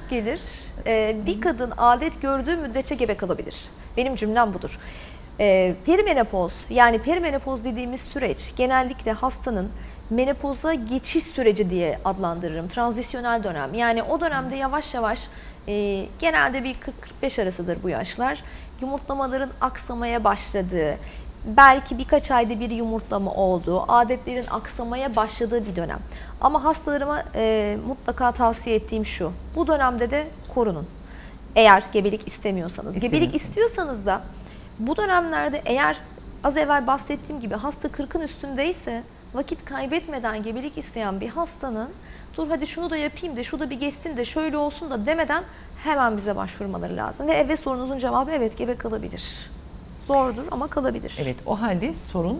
gelir. Bir kadın adet gördüğü müddetçe gebe kalabilir. Benim cümlem budur. Perimenopoz, yani perimenopoz dediğimiz süreç genellikle hastanın menopoza geçiş süreci diye adlandırırım. Tranzisyonel dönem. Yani o dönemde yavaş yavaş genelde bir 40-45 arasıdır bu yaşlar. Yumurtlamaların aksamaya başladığı, belki birkaç ayda bir yumurtlama olduğu, adetlerin aksamaya başladığı bir dönem. Ama hastalarıma mutlaka tavsiye ettiğim şu: bu dönemde de korunun. Eğer gebelik istemiyorsanız. Gebelik istiyorsanız da bu dönemlerde, eğer az evvel bahsettiğim gibi hasta 40'ın üstündeyse, vakit kaybetmeden gebelik isteyen bir hastanın dur hadi şunu da yapayım da şu da bir geçsin de şöyle olsun da demeden hemen bize başvurmaları lazım. Ve evet, sorunuzun cevabı evet, gebe kalabilir. Zordur ama kalabilir. Evet, o halde sorun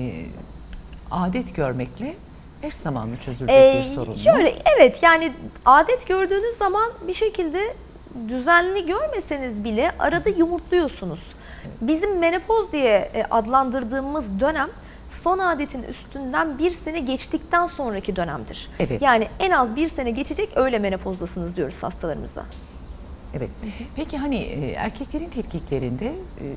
adet görmekle eş zamanlı çözülecek bir sorun mu? Şöyle, evet, yani adet gördüğünüz zaman bir şekilde düzenli görmeseniz bile arada yumurtluyorsunuz. Bizim menopoz diye adlandırdığımız dönem son adetin üstünden bir sene geçtikten sonraki dönemdir. Evet. Yani en az bir sene geçecek, öyle menopozdasınız diyoruz hastalarımıza. Evet. Peki hani erkeklerin tetkiklerinde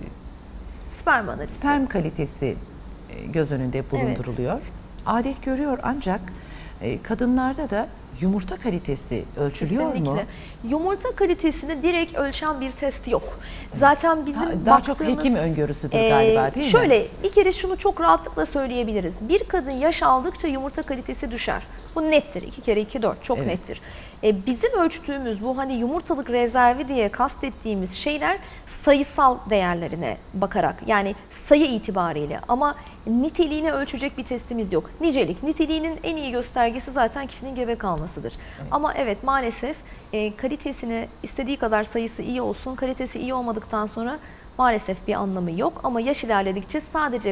Sperm analizi. sperm kalitesi göz önünde bulunduruluyor. Evet. Adet görüyor ancak kadınlarda da yumurta kalitesi ölçülüyor Kesinlikle mu? Yumurta kalitesini direkt ölçen bir test yok. Zaten bizim daha çok hekim öngörüsüdür galiba, değil mi? Şöyle, bir kere şunu çok rahatlıkla söyleyebiliriz. Bir kadın yaş aldıkça yumurta kalitesi düşer. Bu nettir. 2 kere 2 4 çok nettir. Bizim ölçtüğümüz bu hani yumurtalık rezervi diye kastettiğimiz şeyler sayısal değerlerine bakarak, yani sayı itibariyle, ama niteliğini ölçecek bir testimiz yok. Niteliğinin en iyi göstergesi zaten kişinin gebe kalmasıdır. Evet. Ama evet, maalesef kalitesini istediği kadar sayısı iyi olsun, kalitesi iyi olmadıktan sonra maalesef bir anlamı yok. Ama yaş ilerledikçe sadece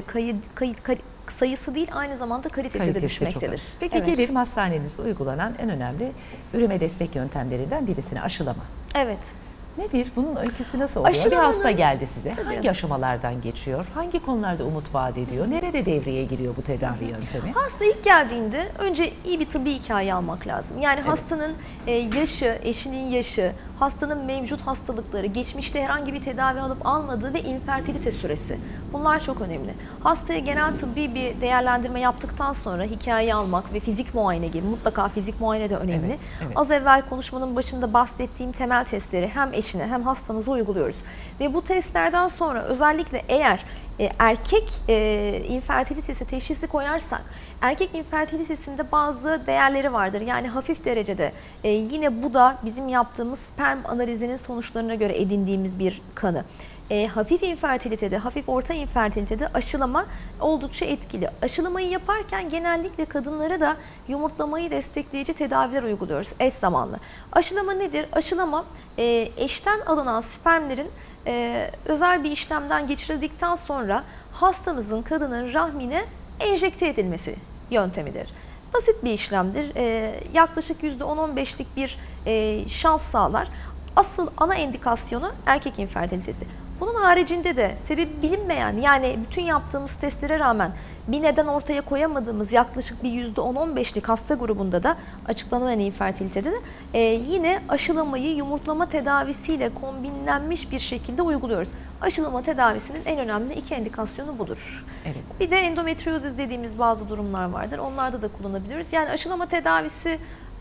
sayısı değil, aynı zamanda kalitesi de düşmektedir. Peki gelelim hastanenizde uygulanan en önemli üreme destek yöntemlerinden birisine, aşılama. Evet. Nedir? Bunun öyküsü nasıl oluyor? Bir hasta geldi size. Hangi aşamalardan geçiyor? Hangi konularda umut vaat ediyor? Nerede devreye giriyor bu tedavi yöntemi? Hasta ilk geldiğinde önce iyi bir tıbbi hikaye almak lazım. Yani hastanın yaşı, eşinin yaşı, hastanın mevcut hastalıkları, geçmişte herhangi bir tedavi alıp almadığı ve infertilite süresi. Bunlar çok önemli. Hastaya genel tıbbi bir değerlendirme yaptıktan sonra hikayeyi almak ve fizik muayene gibi, mutlaka fizik muayene de önemli. Evet, evet. Az evvel konuşmanın başında bahsettiğim temel testleri hem eşine hem hastamıza uyguluyoruz. Ve bu testlerden sonra özellikle eğer erkek infertilitesi teşhisi koyarsak, erkek infertilitesinde bazı değerleri vardır. Yani hafif derecede, yine bu da bizim yaptığımız sperm analizinin sonuçlarına göre edindiğimiz bir kanı. Hafif infertilitede, hafif orta infertilitede aşılama oldukça etkili. Aşılamayı yaparken genellikle kadınlara da yumurtlamayı destekleyici tedaviler uyguluyoruz eş zamanlı. Aşılama nedir? Aşılama eşten alınan spermlerin özel bir işlemden geçirildikten sonra hastamızın, kadının rahmine enjekte edilmesi yöntemidir. Basit bir işlemdir. Yaklaşık %10-15'lik bir şans sağlar. Asıl ana indikasyonu erkek infertilitesi. Bunun haricinde de sebebi bilinmeyen, yani bütün yaptığımız testlere rağmen bir neden ortaya koyamadığımız yaklaşık bir %10-15'lik hasta grubunda da, açıklanamayan infertilitede de yine aşılamayı yumurtlama tedavisiyle kombinlenmiş bir şekilde uyguluyoruz. Aşılama tedavisinin en önemli 2 indikasyonu budur. Evet. Bir de endometriozis dediğimiz bazı durumlar vardır. Onlarda da kullanabiliyoruz. Yani aşılama tedavisi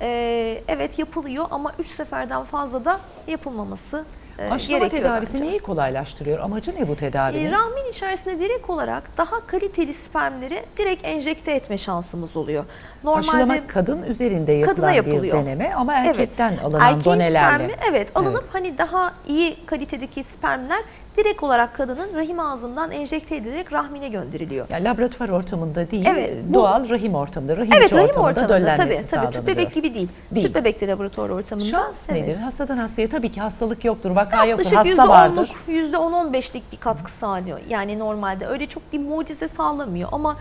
evet yapılıyor ama 3 seferden fazla da yapılmaması aşılama tedavisi neyi kolaylaştırıyor? Amacı ne bu tedavinin? Rahmin içerisinde direkt olarak daha kaliteli spermleri direkt enjekte etme şansımız oluyor. Normalde aşılama kadın üzerinde yapılan bir deneme ama erkekten alınan donelerle. Spermi, alınıp hani daha iyi kalitedeki spermler direkt olarak kadının rahim ağzından enjekte edilerek rahmine gönderiliyor. Yani laboratuvar ortamında değil, doğal rahim ortamında, rahim içi rahim ortamında döllenmesi tabii, tüp bebek gibi değil. Tüp bebek de laboratuvar ortamında. Şans nedir? Hastadan hastaya tabii ki hastalık yoktur, vaka yoktur, hasta vardır. %10-15'lik bir katkı sağlıyor. Yani normalde öyle çok bir mucize sağlamıyor ama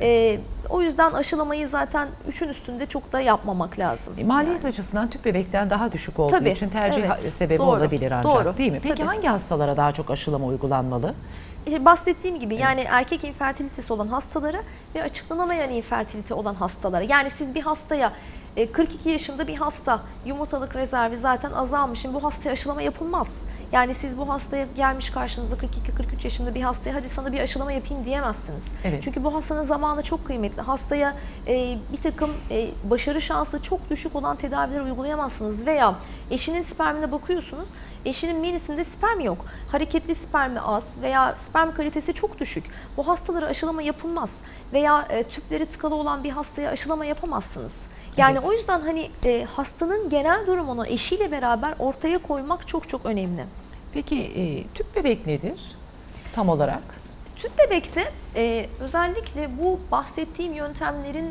o yüzden aşılamayı zaten 3'ün üstünde çok da yapmamak lazım. Maliyet açısından tüp bebekten daha düşük olduğu için tercih sebebi olabilir ancak, değil mi? Peki hangi hastalara daha çok aşılama uygulanmalı? Bahsettiğim gibi yani erkek infertilitesi olan hastalara ve açıklanamayan infertilite olan hastalara. Yani siz bir hastaya 42 yaşında bir hasta, yumurtalık rezervi zaten azalmış. Şimdi bu hastaya aşılama yapılmaz. Yani siz bu hastaya gelmiş karşınızda 42-43 yaşında bir hastaya hadi sana bir aşılama yapayım diyemezsiniz. Evet. Çünkü bu hastanın zamanı çok kıymetli. Hastaya bir takım başarı şansı çok düşük olan tedaviler uygulayamazsınız. Veya eşinin spermine bakıyorsunuz, eşinin menisinde sperm yok. Hareketli spermi az veya sperm kalitesi çok düşük. Bu hastalara aşılama yapılmaz. Veya tüpleri tıkalı olan bir hastaya aşılama yapamazsınız. Yani Evet. o yüzden hani hastanın genel durumunu eşiyle beraber ortaya koymak çok çok önemli. Peki tüp bebek nedir tam olarak? Tüp bebekte özellikle bu bahsettiğim yöntemlerin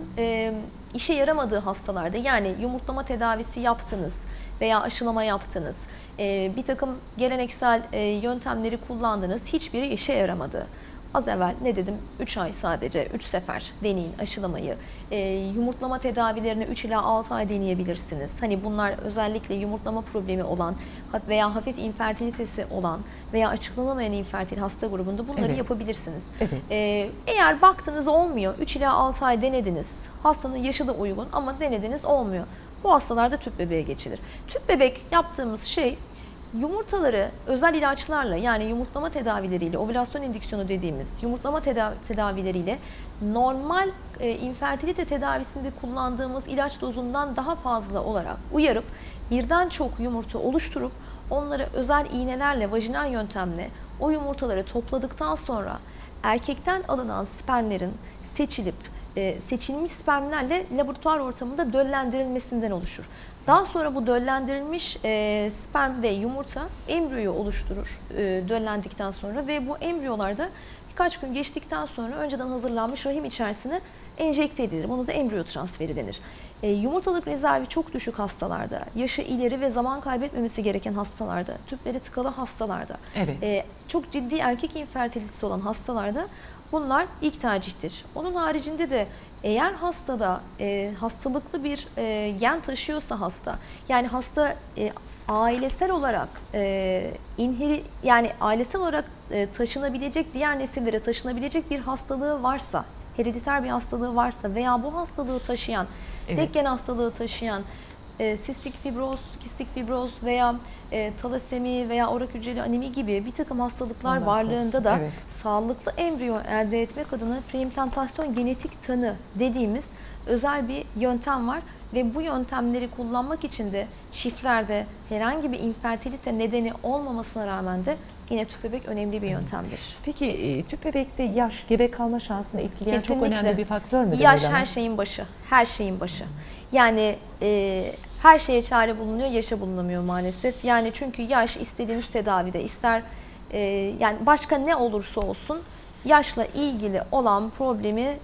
işe yaramadığı hastalarda, yani yumurtlama tedavisi yaptınız veya aşılama yaptınız, bir takım geleneksel yöntemleri kullandınız, hiçbiri işe yaramadı. Az evvel ne dedim? 3 ay sadece, 3 sefer deneyin aşılamayı. Yumurtlama tedavilerini 3 ila 6 ay deneyebilirsiniz. Hani bunlar özellikle yumurtlama problemi olan veya hafif infertilitesi olan veya açıklanamayan infertil hasta grubunda bunları Evet. yapabilirsiniz. Evet. Eğer baktınız olmuyor, 3 ila 6 ay denediniz, hastanın yaşı da uygun ama denediniz olmuyor. Bu hastalarda tüp bebeğe geçilir. Tüp bebek yaptığımız şey, yumurtaları özel ilaçlarla, yani yumurtlama tedavileriyle, ovülasyon indüksiyonu dediğimiz yumurtlama tedavileriyle normal infertilite tedavisinde kullandığımız ilaç dozundan daha fazla olarak uyarıp birden çok yumurta oluşturup onları özel iğnelerle, vajinal yöntemle o yumurtaları topladıktan sonra erkekten alınan spermlerin seçilip seçilmiş spermlerle laboratuvar ortamında döllendirilmesinden oluşur. Daha sonra bu döllendirilmiş sperm ve yumurta embriyoyu oluşturur döllendikten sonra ve bu embriyolarda birkaç gün geçtikten sonra önceden hazırlanmış rahim içerisine enjekte edilir. Bunu da embriyo transferi denir. Yumurtalık rezervi çok düşük hastalarda, yaşı ileri ve zaman kaybetmemesi gereken hastalarda, tüpleri tıkalı hastalarda, Evet. çok ciddi erkek infertilitesi olan hastalarda bunlar ilk tercihtir. Onun haricinde de eğer hastada hastalıklı bir gen taşıyorsa hasta, yani hasta ailesel olarak yani ailesel olarak taşınabilecek, diğer nesillere taşınabilecek bir hastalığı varsa, herediter bir hastalığı varsa veya bu hastalığı taşıyan, Evet. tek gen hastalığı taşıyan sistik fibroz, kistik fibroz veya talasemi veya orak hücreli anemi gibi bir takım hastalıklar Allah varlığında korusun, da evet. sağlıklı embriyo elde etmek adına preimplantasyon genetik tanı dediğimiz özel bir yöntem var ve bu yöntemleri kullanmak için de çiftlerde herhangi bir infertilite nedeni olmamasına rağmen de yine tüp bebek önemli bir yöntemdir. Peki tüp bebekte yaş, gebe kalma şansını etkileyen çok Kesinlikle. önemli bir faktör müdür? Yaş Leyla her Hanım? şeyin başı. Her şeyin başı. Yani her şeye çare bulunuyor, yaşa bulunamıyor maalesef. Yani çünkü yaş istediğiniz tedavide ister yani başka ne olursa olsun yaşla ilgili olan problemi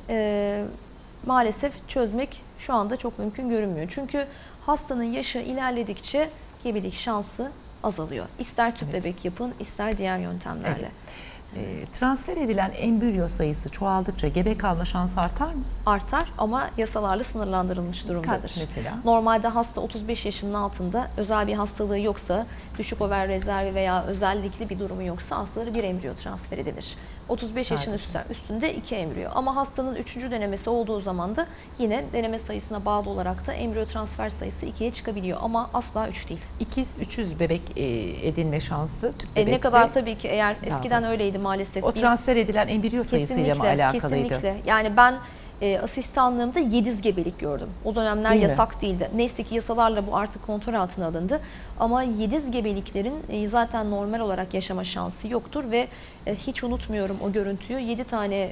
maalesef çözmek şu anda çok mümkün görünmüyor. Çünkü hastanın yaşı ilerledikçe gebelik şansı azalıyor. İster tüp bebek yapın, ister diğer yöntemlerle. Evet. Transfer edilen embriyo sayısı çoğaldıkça gebe kalma şansı artar mı? Artar ama yasalarla sınırlandırılmış durumdadır. Kaç mesela? Normalde hasta 35 yaşının altında, özel bir hastalığı yoksa, düşük over rezervi veya özellikli bir durumu yoksa hastalara bir embriyo transfer edilir. 35 yaşın üstünde 2 embriyo. Ama hastanın 3. denemesi olduğu zaman da yine deneme sayısına bağlı olarak da embriyo transfer sayısı 2'ye çıkabiliyor ama asla 3 değil. İkiz, üçüz bebek edinme şansı tüp bebekte. Ne kadar tabii ki, eğer daha eskiden fazla. öyleydi maalesef. O transfer edilen embriyo sayısıyla mı alakalıydı? Kesinlikle. Yani ben asistanlığımda 7 gebelik gördüm. O dönemler Değil mi? yasak değildi. Neyse ki yasalarla bu artık kontrol altına alındı. Ama 7 gebeliklerin zaten normal olarak yaşama şansı yoktur ve hiç unutmuyorum o görüntüyü. 7 tane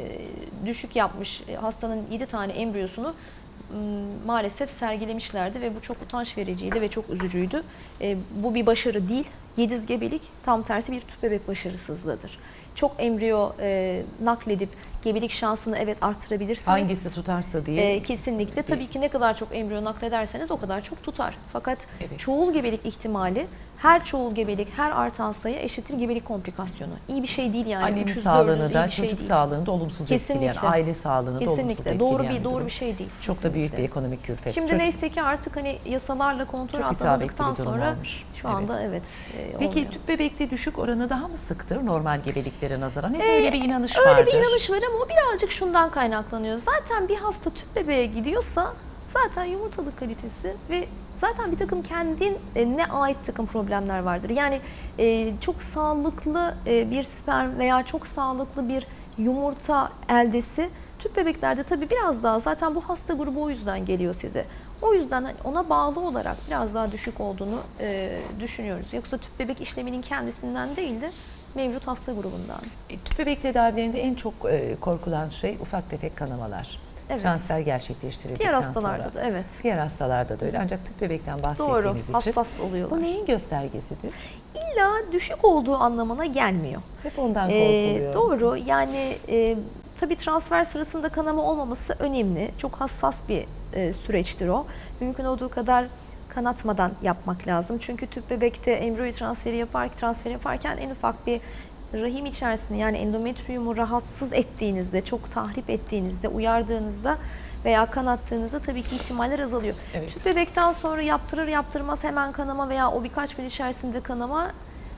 düşük yapmış hastanın 7 tane embriyosunu maalesef sergilemişlerdi ve bu çok utanç vericiydi ve çok üzücüydü. Bu bir başarı değil. 7 gebelik tam tersi bir tüp bebek başarısızlığıdır. Çok embriyo nakledip gebelik şansını evet artırabilirsiniz. Hangisi tutarsa diye. Kesinlikle. Tabii ki ne kadar çok embriyo naklederseniz o kadar çok tutar. Fakat Evet. çoğul gebelik ihtimali, her çoğul gebelik, her artan sayı eşittir gebelik komplikasyonu. İyi bir şey değil yani. Annenin 300, sağlığını 400 da, iyi bir şey çocuk değil. sağlığını da olumsuz etkileyen, Kesinlikle. aile sağlığını da olumsuz Kesinlikle. etkileyen Doğru durum. bir şey değil. Çok da büyük bir Kesinlikle. ekonomik külfet. Şimdi Çocuk- neyse ki artık hani yasalarla kontrol Çok altına isabetli alındıktan bir durum sonra olmuş. şu anda evet Peki olmuyor. tüp bebekte düşük oranı daha mı sıktır normal gebeliklere nazaran? Hep öyle bir inanış Öyle vardır. bir inanış var ama o birazcık şundan kaynaklanıyor. Zaten bir hasta tüp bebeğe gidiyorsa zaten yumurtalık kalitesi ve zaten bir takım kendine ait takım problemler vardır. Yani çok sağlıklı bir sperm veya çok sağlıklı bir yumurta eldesi tüp bebeklerde tabii biraz daha, zaten bu hasta grubu o yüzden geliyor size. O yüzden ona bağlı olarak biraz daha düşük olduğunu düşünüyoruz. Yoksa tüp bebek işleminin kendisinden değil de mevcut hasta grubundan. Tüp bebek tedavilerinde en çok korkulan şey ufak tefek kanamalar. Evet. Transfer gerçekleştirildikten Diğer hastalarda sonra. da evet. Diğer hastalarda da öyle. Ancak tüp bebekten bahsettiğimiz Doğru, için. hassas oluyorlar. Bu neyin göstergesidir? İlla düşük olduğu anlamına gelmiyor. Hep ondan korkuluyor. Doğru, yani tabii transfer sırasında kanama olmaması önemli. Çok hassas bir süreçtir o. Mümkün olduğu kadar kanatmadan yapmak lazım. Çünkü tüp bebekte embriyo transferi yaparken en ufak bir rahim içerisinde, yani endometriyumu rahatsız ettiğinizde, çok tahrip ettiğinizde, uyardığınızda veya kanattığınızda tabii ki ihtimaller azalıyor. Evet. Tüp bebekten sonra yaptırır yaptırmaz hemen kanama veya o birkaç gün içerisinde kanama,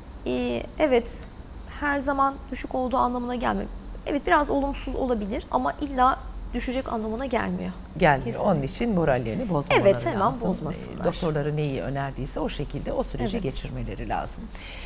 evet, her zaman düşük olduğu anlamına gelmiyor. Evet, biraz olumsuz olabilir ama illa düşecek anlamına gelmiyor. Gelmiyor. Kesinlikle. Onun için morallerini bozmamaları Evet, hemen lazım. bozmasınlar. Doktorları neyi önerdiyse o şekilde o süreci Evet. geçirmeleri lazım.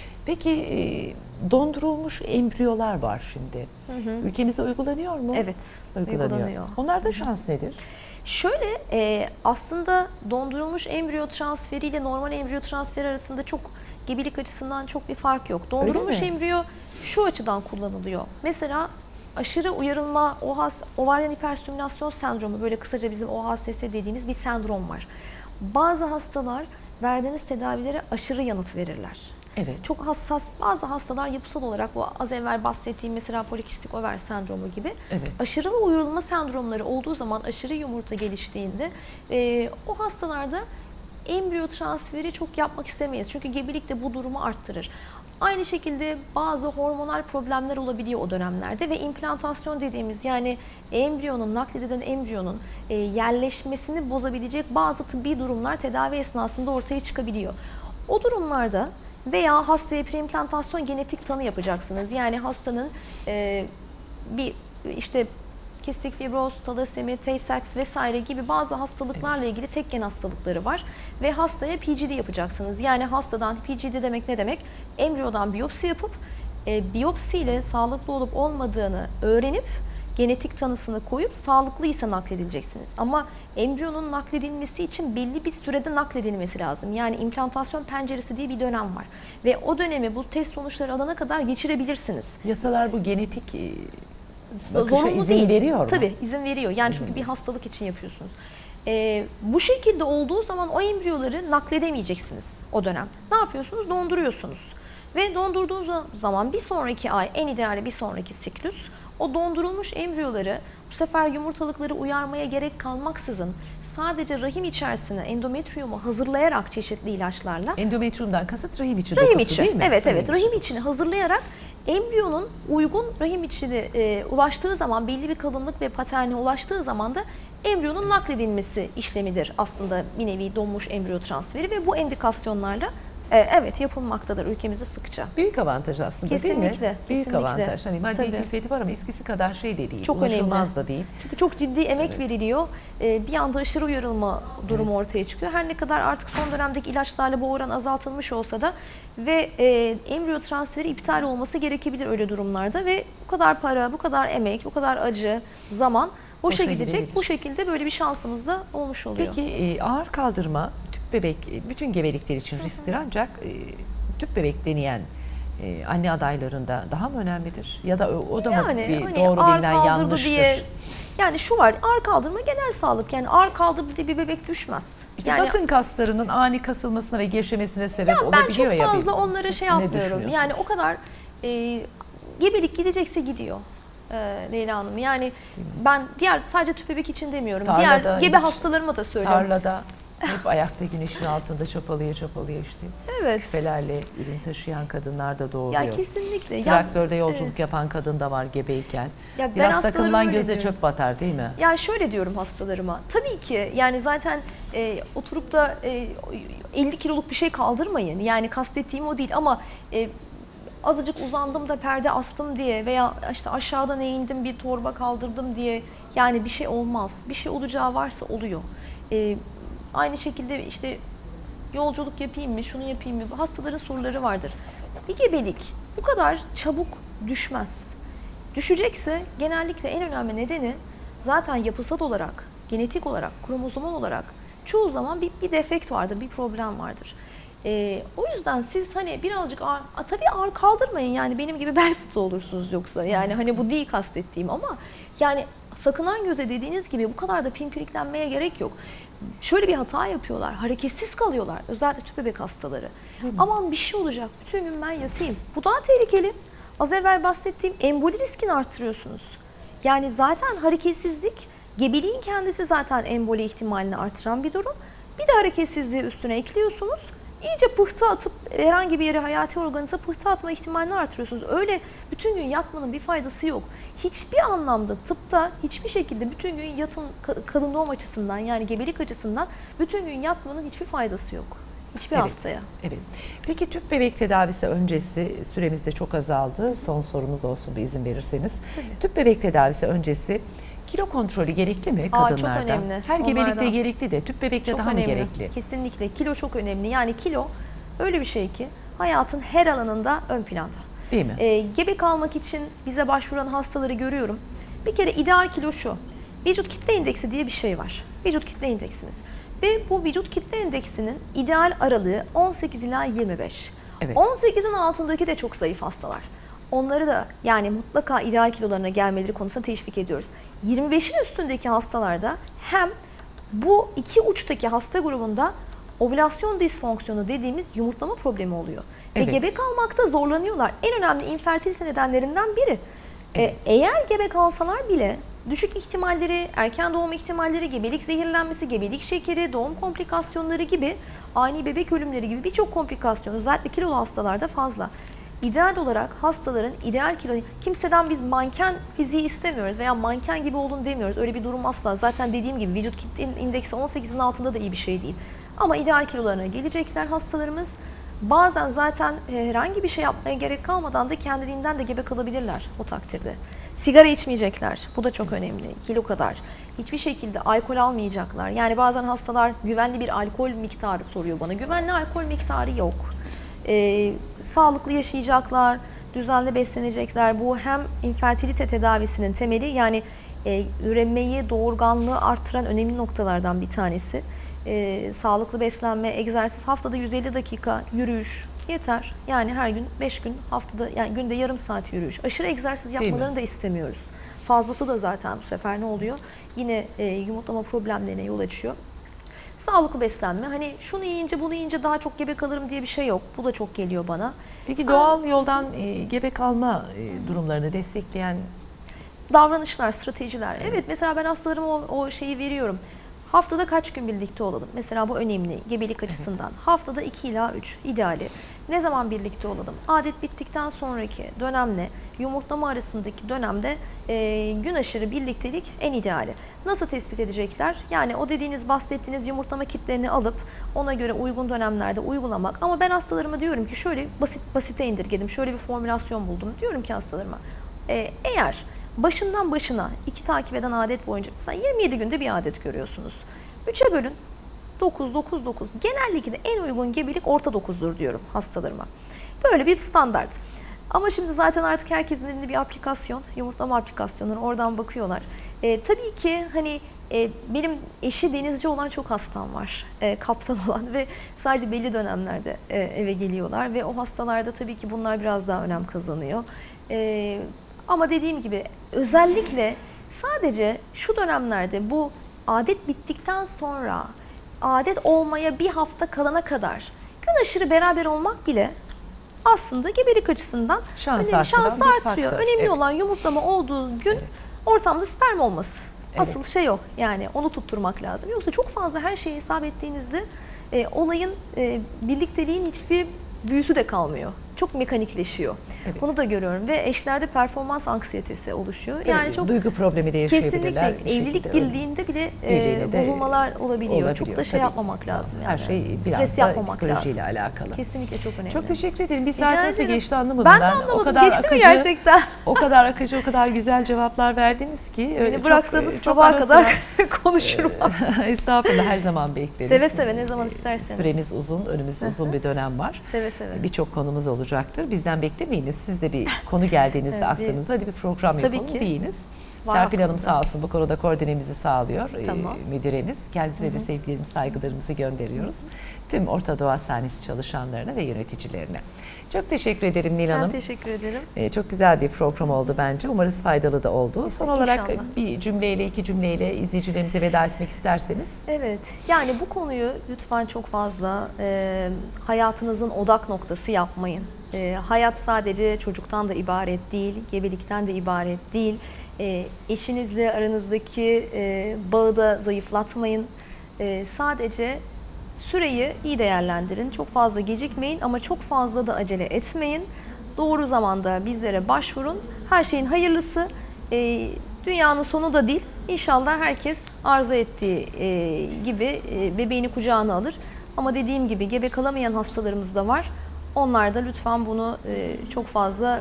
Peki dondurulmuş embriyolar var şimdi. Ülkemizde uygulanıyor mu? Evet, Uygulanıyor. uygulanıyor. Onlarda şans nedir? Şöyle, aslında dondurulmuş embriyo transferi ile normal embriyo transferi arasında çok, gebelik açısından çok bir fark yok. Dondurulmuş mi? embriyo şu açıdan kullanılıyor. Mesela aşırı uyarılma, ovaryen hiperstimülasyon sendromu, böyle kısaca bizim OHSS dediğimiz bir sendrom var. Bazı hastalar verdiğiniz tedavilere aşırı yanıt verirler. Evet. Çok hassas, bazı hastalar yapısal olarak, bu az evvel bahsettiğim mesela polikistik over sendromu gibi Evet. aşırı uyarılma sendromları olduğu zaman, aşırı yumurta geliştiğinde o hastalarda embriyo transferi çok yapmak istemeyiz. Çünkü gebelik de bu durumu arttırır. Aynı şekilde bazı hormonal problemler olabiliyor o dönemlerde ve implantasyon dediğimiz, yani nakledilen embriyonun yerleşmesini bozabilecek bazı tıbbi durumlar tedavi esnasında ortaya çıkabiliyor. O durumlarda veya hastaya preimplantasyon genetik tanı yapacaksınız. Yani hastanın bir işte kistik fibroz, talasemi, Tay-Sachs vesaire gibi bazı hastalıklarla ilgili tek gen hastalıkları var ve hastaya PGD yapacaksınız. Yani hastadan, PGD demek ne demek? Embriyodan biyopsi yapıp biyopsiyle sağlıklı olup olmadığını öğrenip genetik tanısını koyup sağlıklıysa nakledileceksiniz. Ama embriyonun nakledilmesi için belli bir sürede nakledilmesi lazım. Yani implantasyon penceresi diye bir dönem var. Ve o dönemi bu test sonuçları alana kadar geçirebilirsiniz. Yasalar bu genetik bakışa Zorunlu izin değil. veriyor mu? Tabii izin veriyor. Yani çünkü bir hastalık için yapıyorsunuz. Bu şekilde olduğu zaman o embriyoları nakledemeyeceksiniz o dönem. Ne yapıyorsunuz? Donduruyorsunuz. Ve dondurduğunuz zaman bir sonraki ay, en ideali bir sonraki siklüs, o dondurulmuş embriyoları bu sefer yumurtalıkları uyarmaya gerek kalmaksızın sadece rahim içerisine endometriyumu hazırlayarak çeşitli ilaçlarla, Endometriyumdan kasıt rahim içi rahim dokusu içi, değil mi? evet, rahim içini hazırlayarak embriyonun uygun rahim içine ulaştığı zaman, belli bir kalınlık ve paterne ulaştığı zaman da embriyonun nakledilmesi işlemidir aslında bir nevi donmuş embriyo transferi ve bu endikasyonlarla evet yapılmaktadır ülkemizde sıkça. Büyük avantaj aslında değil mi? Kesinlikle, Büyük kesinlikle. avantaj. Hani maddi Tabii. külfeti var ama eskisi kadar şey de değil. Çok ulaşılmaz önemli. da değil. Çünkü çok ciddi emek veriliyor. Bir anda aşırı uyarılma durumu ortaya çıkıyor. Her ne kadar artık son dönemdeki ilaçlarla bu oran azaltılmış olsa da ve embriyo transferi iptal olması gerekebilir öyle durumlarda ve bu kadar para, bu kadar emek, bu kadar acı, zaman boşa gidecek. gidebilir. Bu şekilde böyle bir şansımız da olmuş oluyor. Peki ağır kaldırma tüp bebek bütün gebelikler için risktir ancak tüp bebek deneyen anne adaylarında daha mı önemlidir? Ya da o da mı bir hani doğru ağır bilinen kaldırdı yanlıştır? diye, yani şu var, ağır kaldırma genel sağlık, yani ağır kaldırdı diye bir bebek düşmez. İşte yani batın kaslarının ani kasılmasına ve gevşemesine sebep ben olabiliyor ya. çok fazla onlara Siz şey ne yapmıyorum. düşünüyorsunuz? Yani o kadar gebelik gidecekse gidiyor. Leyla Hanım. Yani ben sadece tüp bebek için demiyorum. Tarlada Diğer gebe hiç- hastalarıma da söylüyorum. Tarlada hep ayakta güneşin altında çapalıyor işte. Evet. Küfelerle ürün taşıyan kadınlar da doğuruyor. Ya kesinlikle. Traktörde yolculuk evet. yapan kadın da var gebeyken. Ya ben Biraz hastalarıma takılınan öyle göze diyorum. çöp batar değil mi? Ya şöyle diyorum hastalarıma. Tabii ki yani zaten oturup da 50 kiloluk bir şey kaldırmayın. Yani kastettiğim o değil ama azıcık uzandım da perde astım diye veya işte aşağıdan eğindim bir torba kaldırdım diye yani bir şey olmaz. Bir şey olacağı varsa oluyor. Aynı şekilde işte yolculuk yapayım mı, şunu yapayım mı? Hastaların soruları vardır. Bir gebelik bu kadar çabuk düşmez. Düşecekse genellikle en önemli nedeni zaten yapısal olarak, genetik olarak, kromozomal olarak çoğu zaman bir defekt vardır, bir problem vardır. O yüzden siz hani birazcık ağır, tabii ağır kaldırmayın yani benim gibi bel fıtığı olursunuz yoksa. Yani hani bu değil kastettiğim ama yani sakınan göze dediğiniz gibi bu kadar da pimpiriklenmeye gerek yok. Şöyle bir hata yapıyorlar, hareketsiz kalıyorlar özellikle tüp bebek hastaları. Aman bir şey olacak, bütün gün ben yatayım. Bu daha tehlikeli. Az evvel bahsettiğim emboli riskini artırıyorsunuz. Yani zaten hareketsizlik, gebeliğin kendisi zaten emboli ihtimalini artıran bir durum. Bir de hareketsizliği üstüne ekliyorsunuz. İyice pıhtı atıp herhangi bir yere hayati organınıza pıhtı atma ihtimalini artırıyorsunuz. Öyle bütün gün yatmanın bir faydası yok. Hiçbir anlamda tıpta hiçbir şekilde bütün gün yatın kadın doğum açısından yani gebelik açısından bütün gün yatmanın hiçbir faydası yok. Hiçbir hastaya. Evet. Peki tüp bebek tedavisi öncesi süremiz de çok azaldı. Son sorumuz olsun bir izin verirseniz. Tabii. Tüp bebek tedavisi öncesi kilo kontrolü gerekli mi kadınlarda? Çok önemli. Her gebelikte Onlardan. gerekli de tüp bebekte Çok daha önemli. mı gerekli? Kesinlikle. Kilo çok önemli. Yani kilo öyle bir şey ki hayatın her alanında ön planda. Değil mi? Gebe kalmak için bize başvuran hastaları görüyorum. Bir kere ideal kilo şu. Vücut kitle indeksi diye bir şey var. Vücut kitle indeksiniz. Ve bu vücut kitle indeksinin ideal aralığı 18 ila 25. Evet. 18'in altındaki de çok zayıf hastalar. Onları da yani mutlaka ideal kilolarına gelmeleri konusunda teşvik ediyoruz. 25'in üstündeki hastalarda hem bu iki uçtaki hasta grubunda ovülasyon disfonksiyonu dediğimiz yumurtlama problemi oluyor. Evet. Ve gebe kalmakta zorlanıyorlar. En önemli infertilite nedenlerinden biri. Evet. Eğer gebe kalsalar bile düşük ihtimalleri, erken doğum ihtimalleri, gebelik zehirlenmesi, gebelik şekeri, doğum komplikasyonları gibi, ani bebek ölümleri gibi birçok komplikasyon özellikle kilolu hastalarda fazla. İdeal olarak hastaların ideal kilo, kimseden biz manken fiziği istemiyoruz veya manken gibi olun demiyoruz. Öyle bir durum asla. Zaten dediğim gibi vücut kitle indeksi 18'in altında da iyi bir şey değil. Ama ideal kilolarına gelecekler hastalarımız. Bazen zaten herhangi bir şey yapmaya gerek kalmadan da kendiliğinden de gebe kalabilirler o takdirde. Sigara içmeyecekler. Bu da çok önemli. Kilo kadar. Hiçbir şekilde alkol almayacaklar. Yani bazen hastalar güvenli bir alkol miktarı soruyor bana. Güvenli alkol miktarı yok. Sağlıklı yaşayacaklar, düzenli beslenecekler. Bu hem infertilite tedavisinin temeli yani üremeyi, doğurganlığı arttıran önemli noktalardan bir tanesi. Sağlıklı beslenme, egzersiz, haftada 150 dakika yürüyüş yeter. Yani her gün 5 gün, haftada yani günde yarım saat yürüyüş. Aşırı egzersiz yapmalarını da istemiyoruz. Fazlası da zaten bu sefer ne oluyor? Yine yumurtlama problemlerine yol açıyor. Sağlıklı beslenme. Hani şunu yiyince bunu yiyince daha çok gebe kalırım diye bir şey yok. Bu da çok geliyor bana. Peki doğal yoldan gebe kalma durumlarını destekleyen davranışlar, stratejiler. Evet mesela ben hastalarıma o şeyi veriyorum. Haftada kaç gün birlikte olalım? Mesela bu önemli gebelik açısından. Haftada 2 ila 3 ideali. Ne zaman birlikte olalım? Adet bittikten sonraki dönemle yumurtlama arasındaki dönemde gün aşırı birliktelik en ideali. Nasıl tespit edecekler? Yani o dediğiniz, bahsettiğiniz yumurtlama kitlerini alıp ona göre uygun dönemlerde uygulamak. Ama ben hastalarıma diyorum ki şöyle basite indirgedim. Şöyle bir formülasyon buldum. Diyorum ki hastalarıma eğer başından başına 2 takip eden adet boyunca mesela 27 günde bir adet görüyorsunuz. 3'e bölün 9, 9, 9. Genellikle en uygun gebelik orta 9'dur diyorum hastalarıma. Böyle bir standart. Ama şimdi zaten artık herkesin elinde bir aplikasyon, yumurtlama aplikasyonları oradan bakıyorlar. Tabii ki hani benim eşi denizci olan çok hastam var. Kaptan olan ve sadece belli dönemlerde eve geliyorlar ve o hastalarda tabii ki bunlar biraz daha önem kazanıyor. Ama dediğim gibi özellikle sadece şu dönemlerde bu adet bittikten sonra adet olmaya bir hafta kalana kadar gün aşırı beraber olmak bile aslında gebelik açısından şans artırıyor. Önemli evet. olan yumurtlama olduğu gün ortamda sperm olması. Evet. Asıl şey o. Yani onu tutturmak lazım. Yoksa çok fazla her şeyi hesap ettiğinizde olayın birlikteliğin hiçbir büyüsü de kalmıyor. çok mekanikleşiyor. Evet. Bunu da görüyorum ve eşlerde performans anksiyetesi oluşuyor. Tabii, Yani çok duygu problemi de yaşayabilirler. kesinlikle evlilik birliğinde bile Birliğine de bozulmalar olabiliyor. Çok da olabiliyor, şey tabii. yapmamak lazım yani. Her şey biraz stres da yapmamak psikolojiyle lazım. alakalı. Kesinlikle çok önemli. Çok teşekkür ederim. Bir Rica saat nasıl ederim. geçti anlamadım Ben de ben. anlamadım. O kadar Geçti mi akıcı, gerçekten? o kadar akıcı, o kadar güzel cevaplar verdiniz ki. Beni çok- bıraksanız çok sabaha ara kadar sıra- konuşurum. Estağfurullah, her zaman bekleriz. Seve seve, ne zaman isterseniz. Süreniz uzun, önümüzde uzun bir dönem var. Seve seve. Birçok konumuz olacaktır. Bizden beklemeyiniz. Siz de bir konu geldiğinizde Evet, aklınıza hadi bir program Tabii yapalım ki. deyiniz. Var Serpil Hanım aklımda. sağ olsun bu konuda koordinemizi sağlıyor. Tamam. Müdüreniz. Kendisine de sevgilerimizi, saygılarımızı gönderiyoruz. Tüm Orta Doğu Hastanesi çalışanlarına ve yöneticilerine. Çok teşekkür ederim Nil Ben Hanım. teşekkür ederim. Çok güzel bir program oldu bence. Umarız faydalı da oldu. Son olarak İnşallah. bir cümleyle, iki cümleyle izleyicilerimize veda etmek isterseniz. Evet, yani bu konuyu lütfen çok fazla hayatınızın odak noktası yapmayın. Hayat sadece çocuktan da ibaret değil, gebelikten de ibaret değil. Eşinizle aranızdaki bağı da zayıflatmayın. Sadece süreyi iyi değerlendirin. Çok fazla gecikmeyin ama çok fazla da acele etmeyin. Doğru zamanda bizlere başvurun. Her şeyin hayırlısı. Dünyanın sonu da değil. İnşallah herkes arzu ettiği gibi bebeğini kucağına alır. Ama dediğim gibi gebe kalamayan hastalarımız da var. Onlar da lütfen bunu çok fazla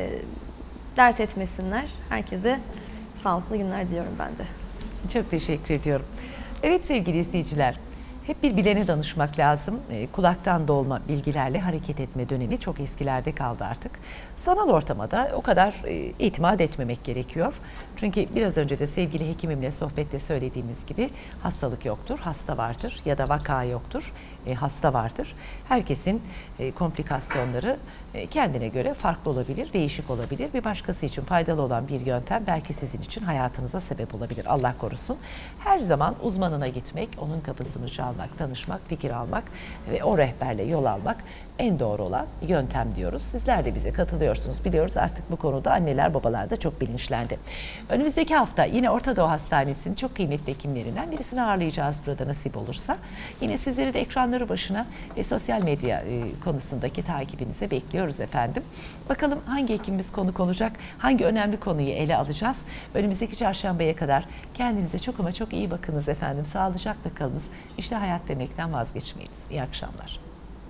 dert etmesinler. Herkese sağlıklı günler diliyorum ben de. Çok teşekkür ediyorum. Evet sevgili izleyiciler, hep bir bilene danışmak lazım. Kulaktan dolma bilgilerle hareket etme dönemi çok eskilerde kaldı artık. Sanal ortama da o kadar itimat etmemek gerekiyor. Çünkü biraz önce de sevgili hekimimle sohbette söylediğimiz gibi hastalık yoktur, hasta vardır ya da vaka yoktur, hasta vardır. Herkesin komplikasyonları kendine göre farklı olabilir, değişik olabilir. Bir başkası için faydalı olan bir yöntem belki sizin için hayatınıza sebep olabilir. Allah korusun. Her zaman uzmanına gitmek, onun kapısını çalmak, tanışmak, fikir almak ve o rehberle yol almak en doğru olan yöntem diyoruz. Sizler de bize katılıyorsunuz. Biliyoruz artık bu konuda anneler babalar da çok bilinçlendi. Önümüzdeki hafta yine Orta Doğu Hastanesi'nin çok kıymetli hekimlerinden birisini ağırlayacağız burada nasip olursa. Yine sizleri de ekranları başına sosyal medya konusundaki takibinize bekliyoruz efendim. Bakalım hangi hekimimiz konuk olacak, hangi önemli konuyu ele alacağız. Önümüzdeki çarşambaya kadar kendinize çok ama çok iyi bakınız efendim. Sağlıcakla kalınız. İşte hayat demekten vazgeçmeyiniz. İyi akşamlar.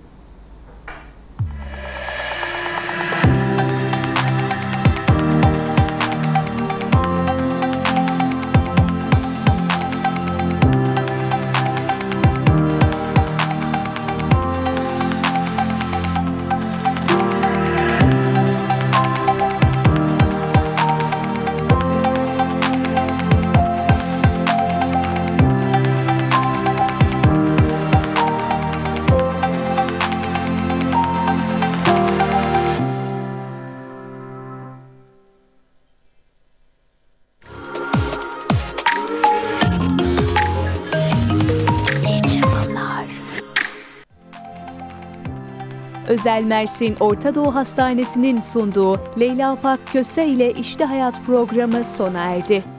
Özel Mersin Orta Doğu Hastanesi'nin sunduğu Leyla Pak Köse ile İşte Hayat programı sona erdi.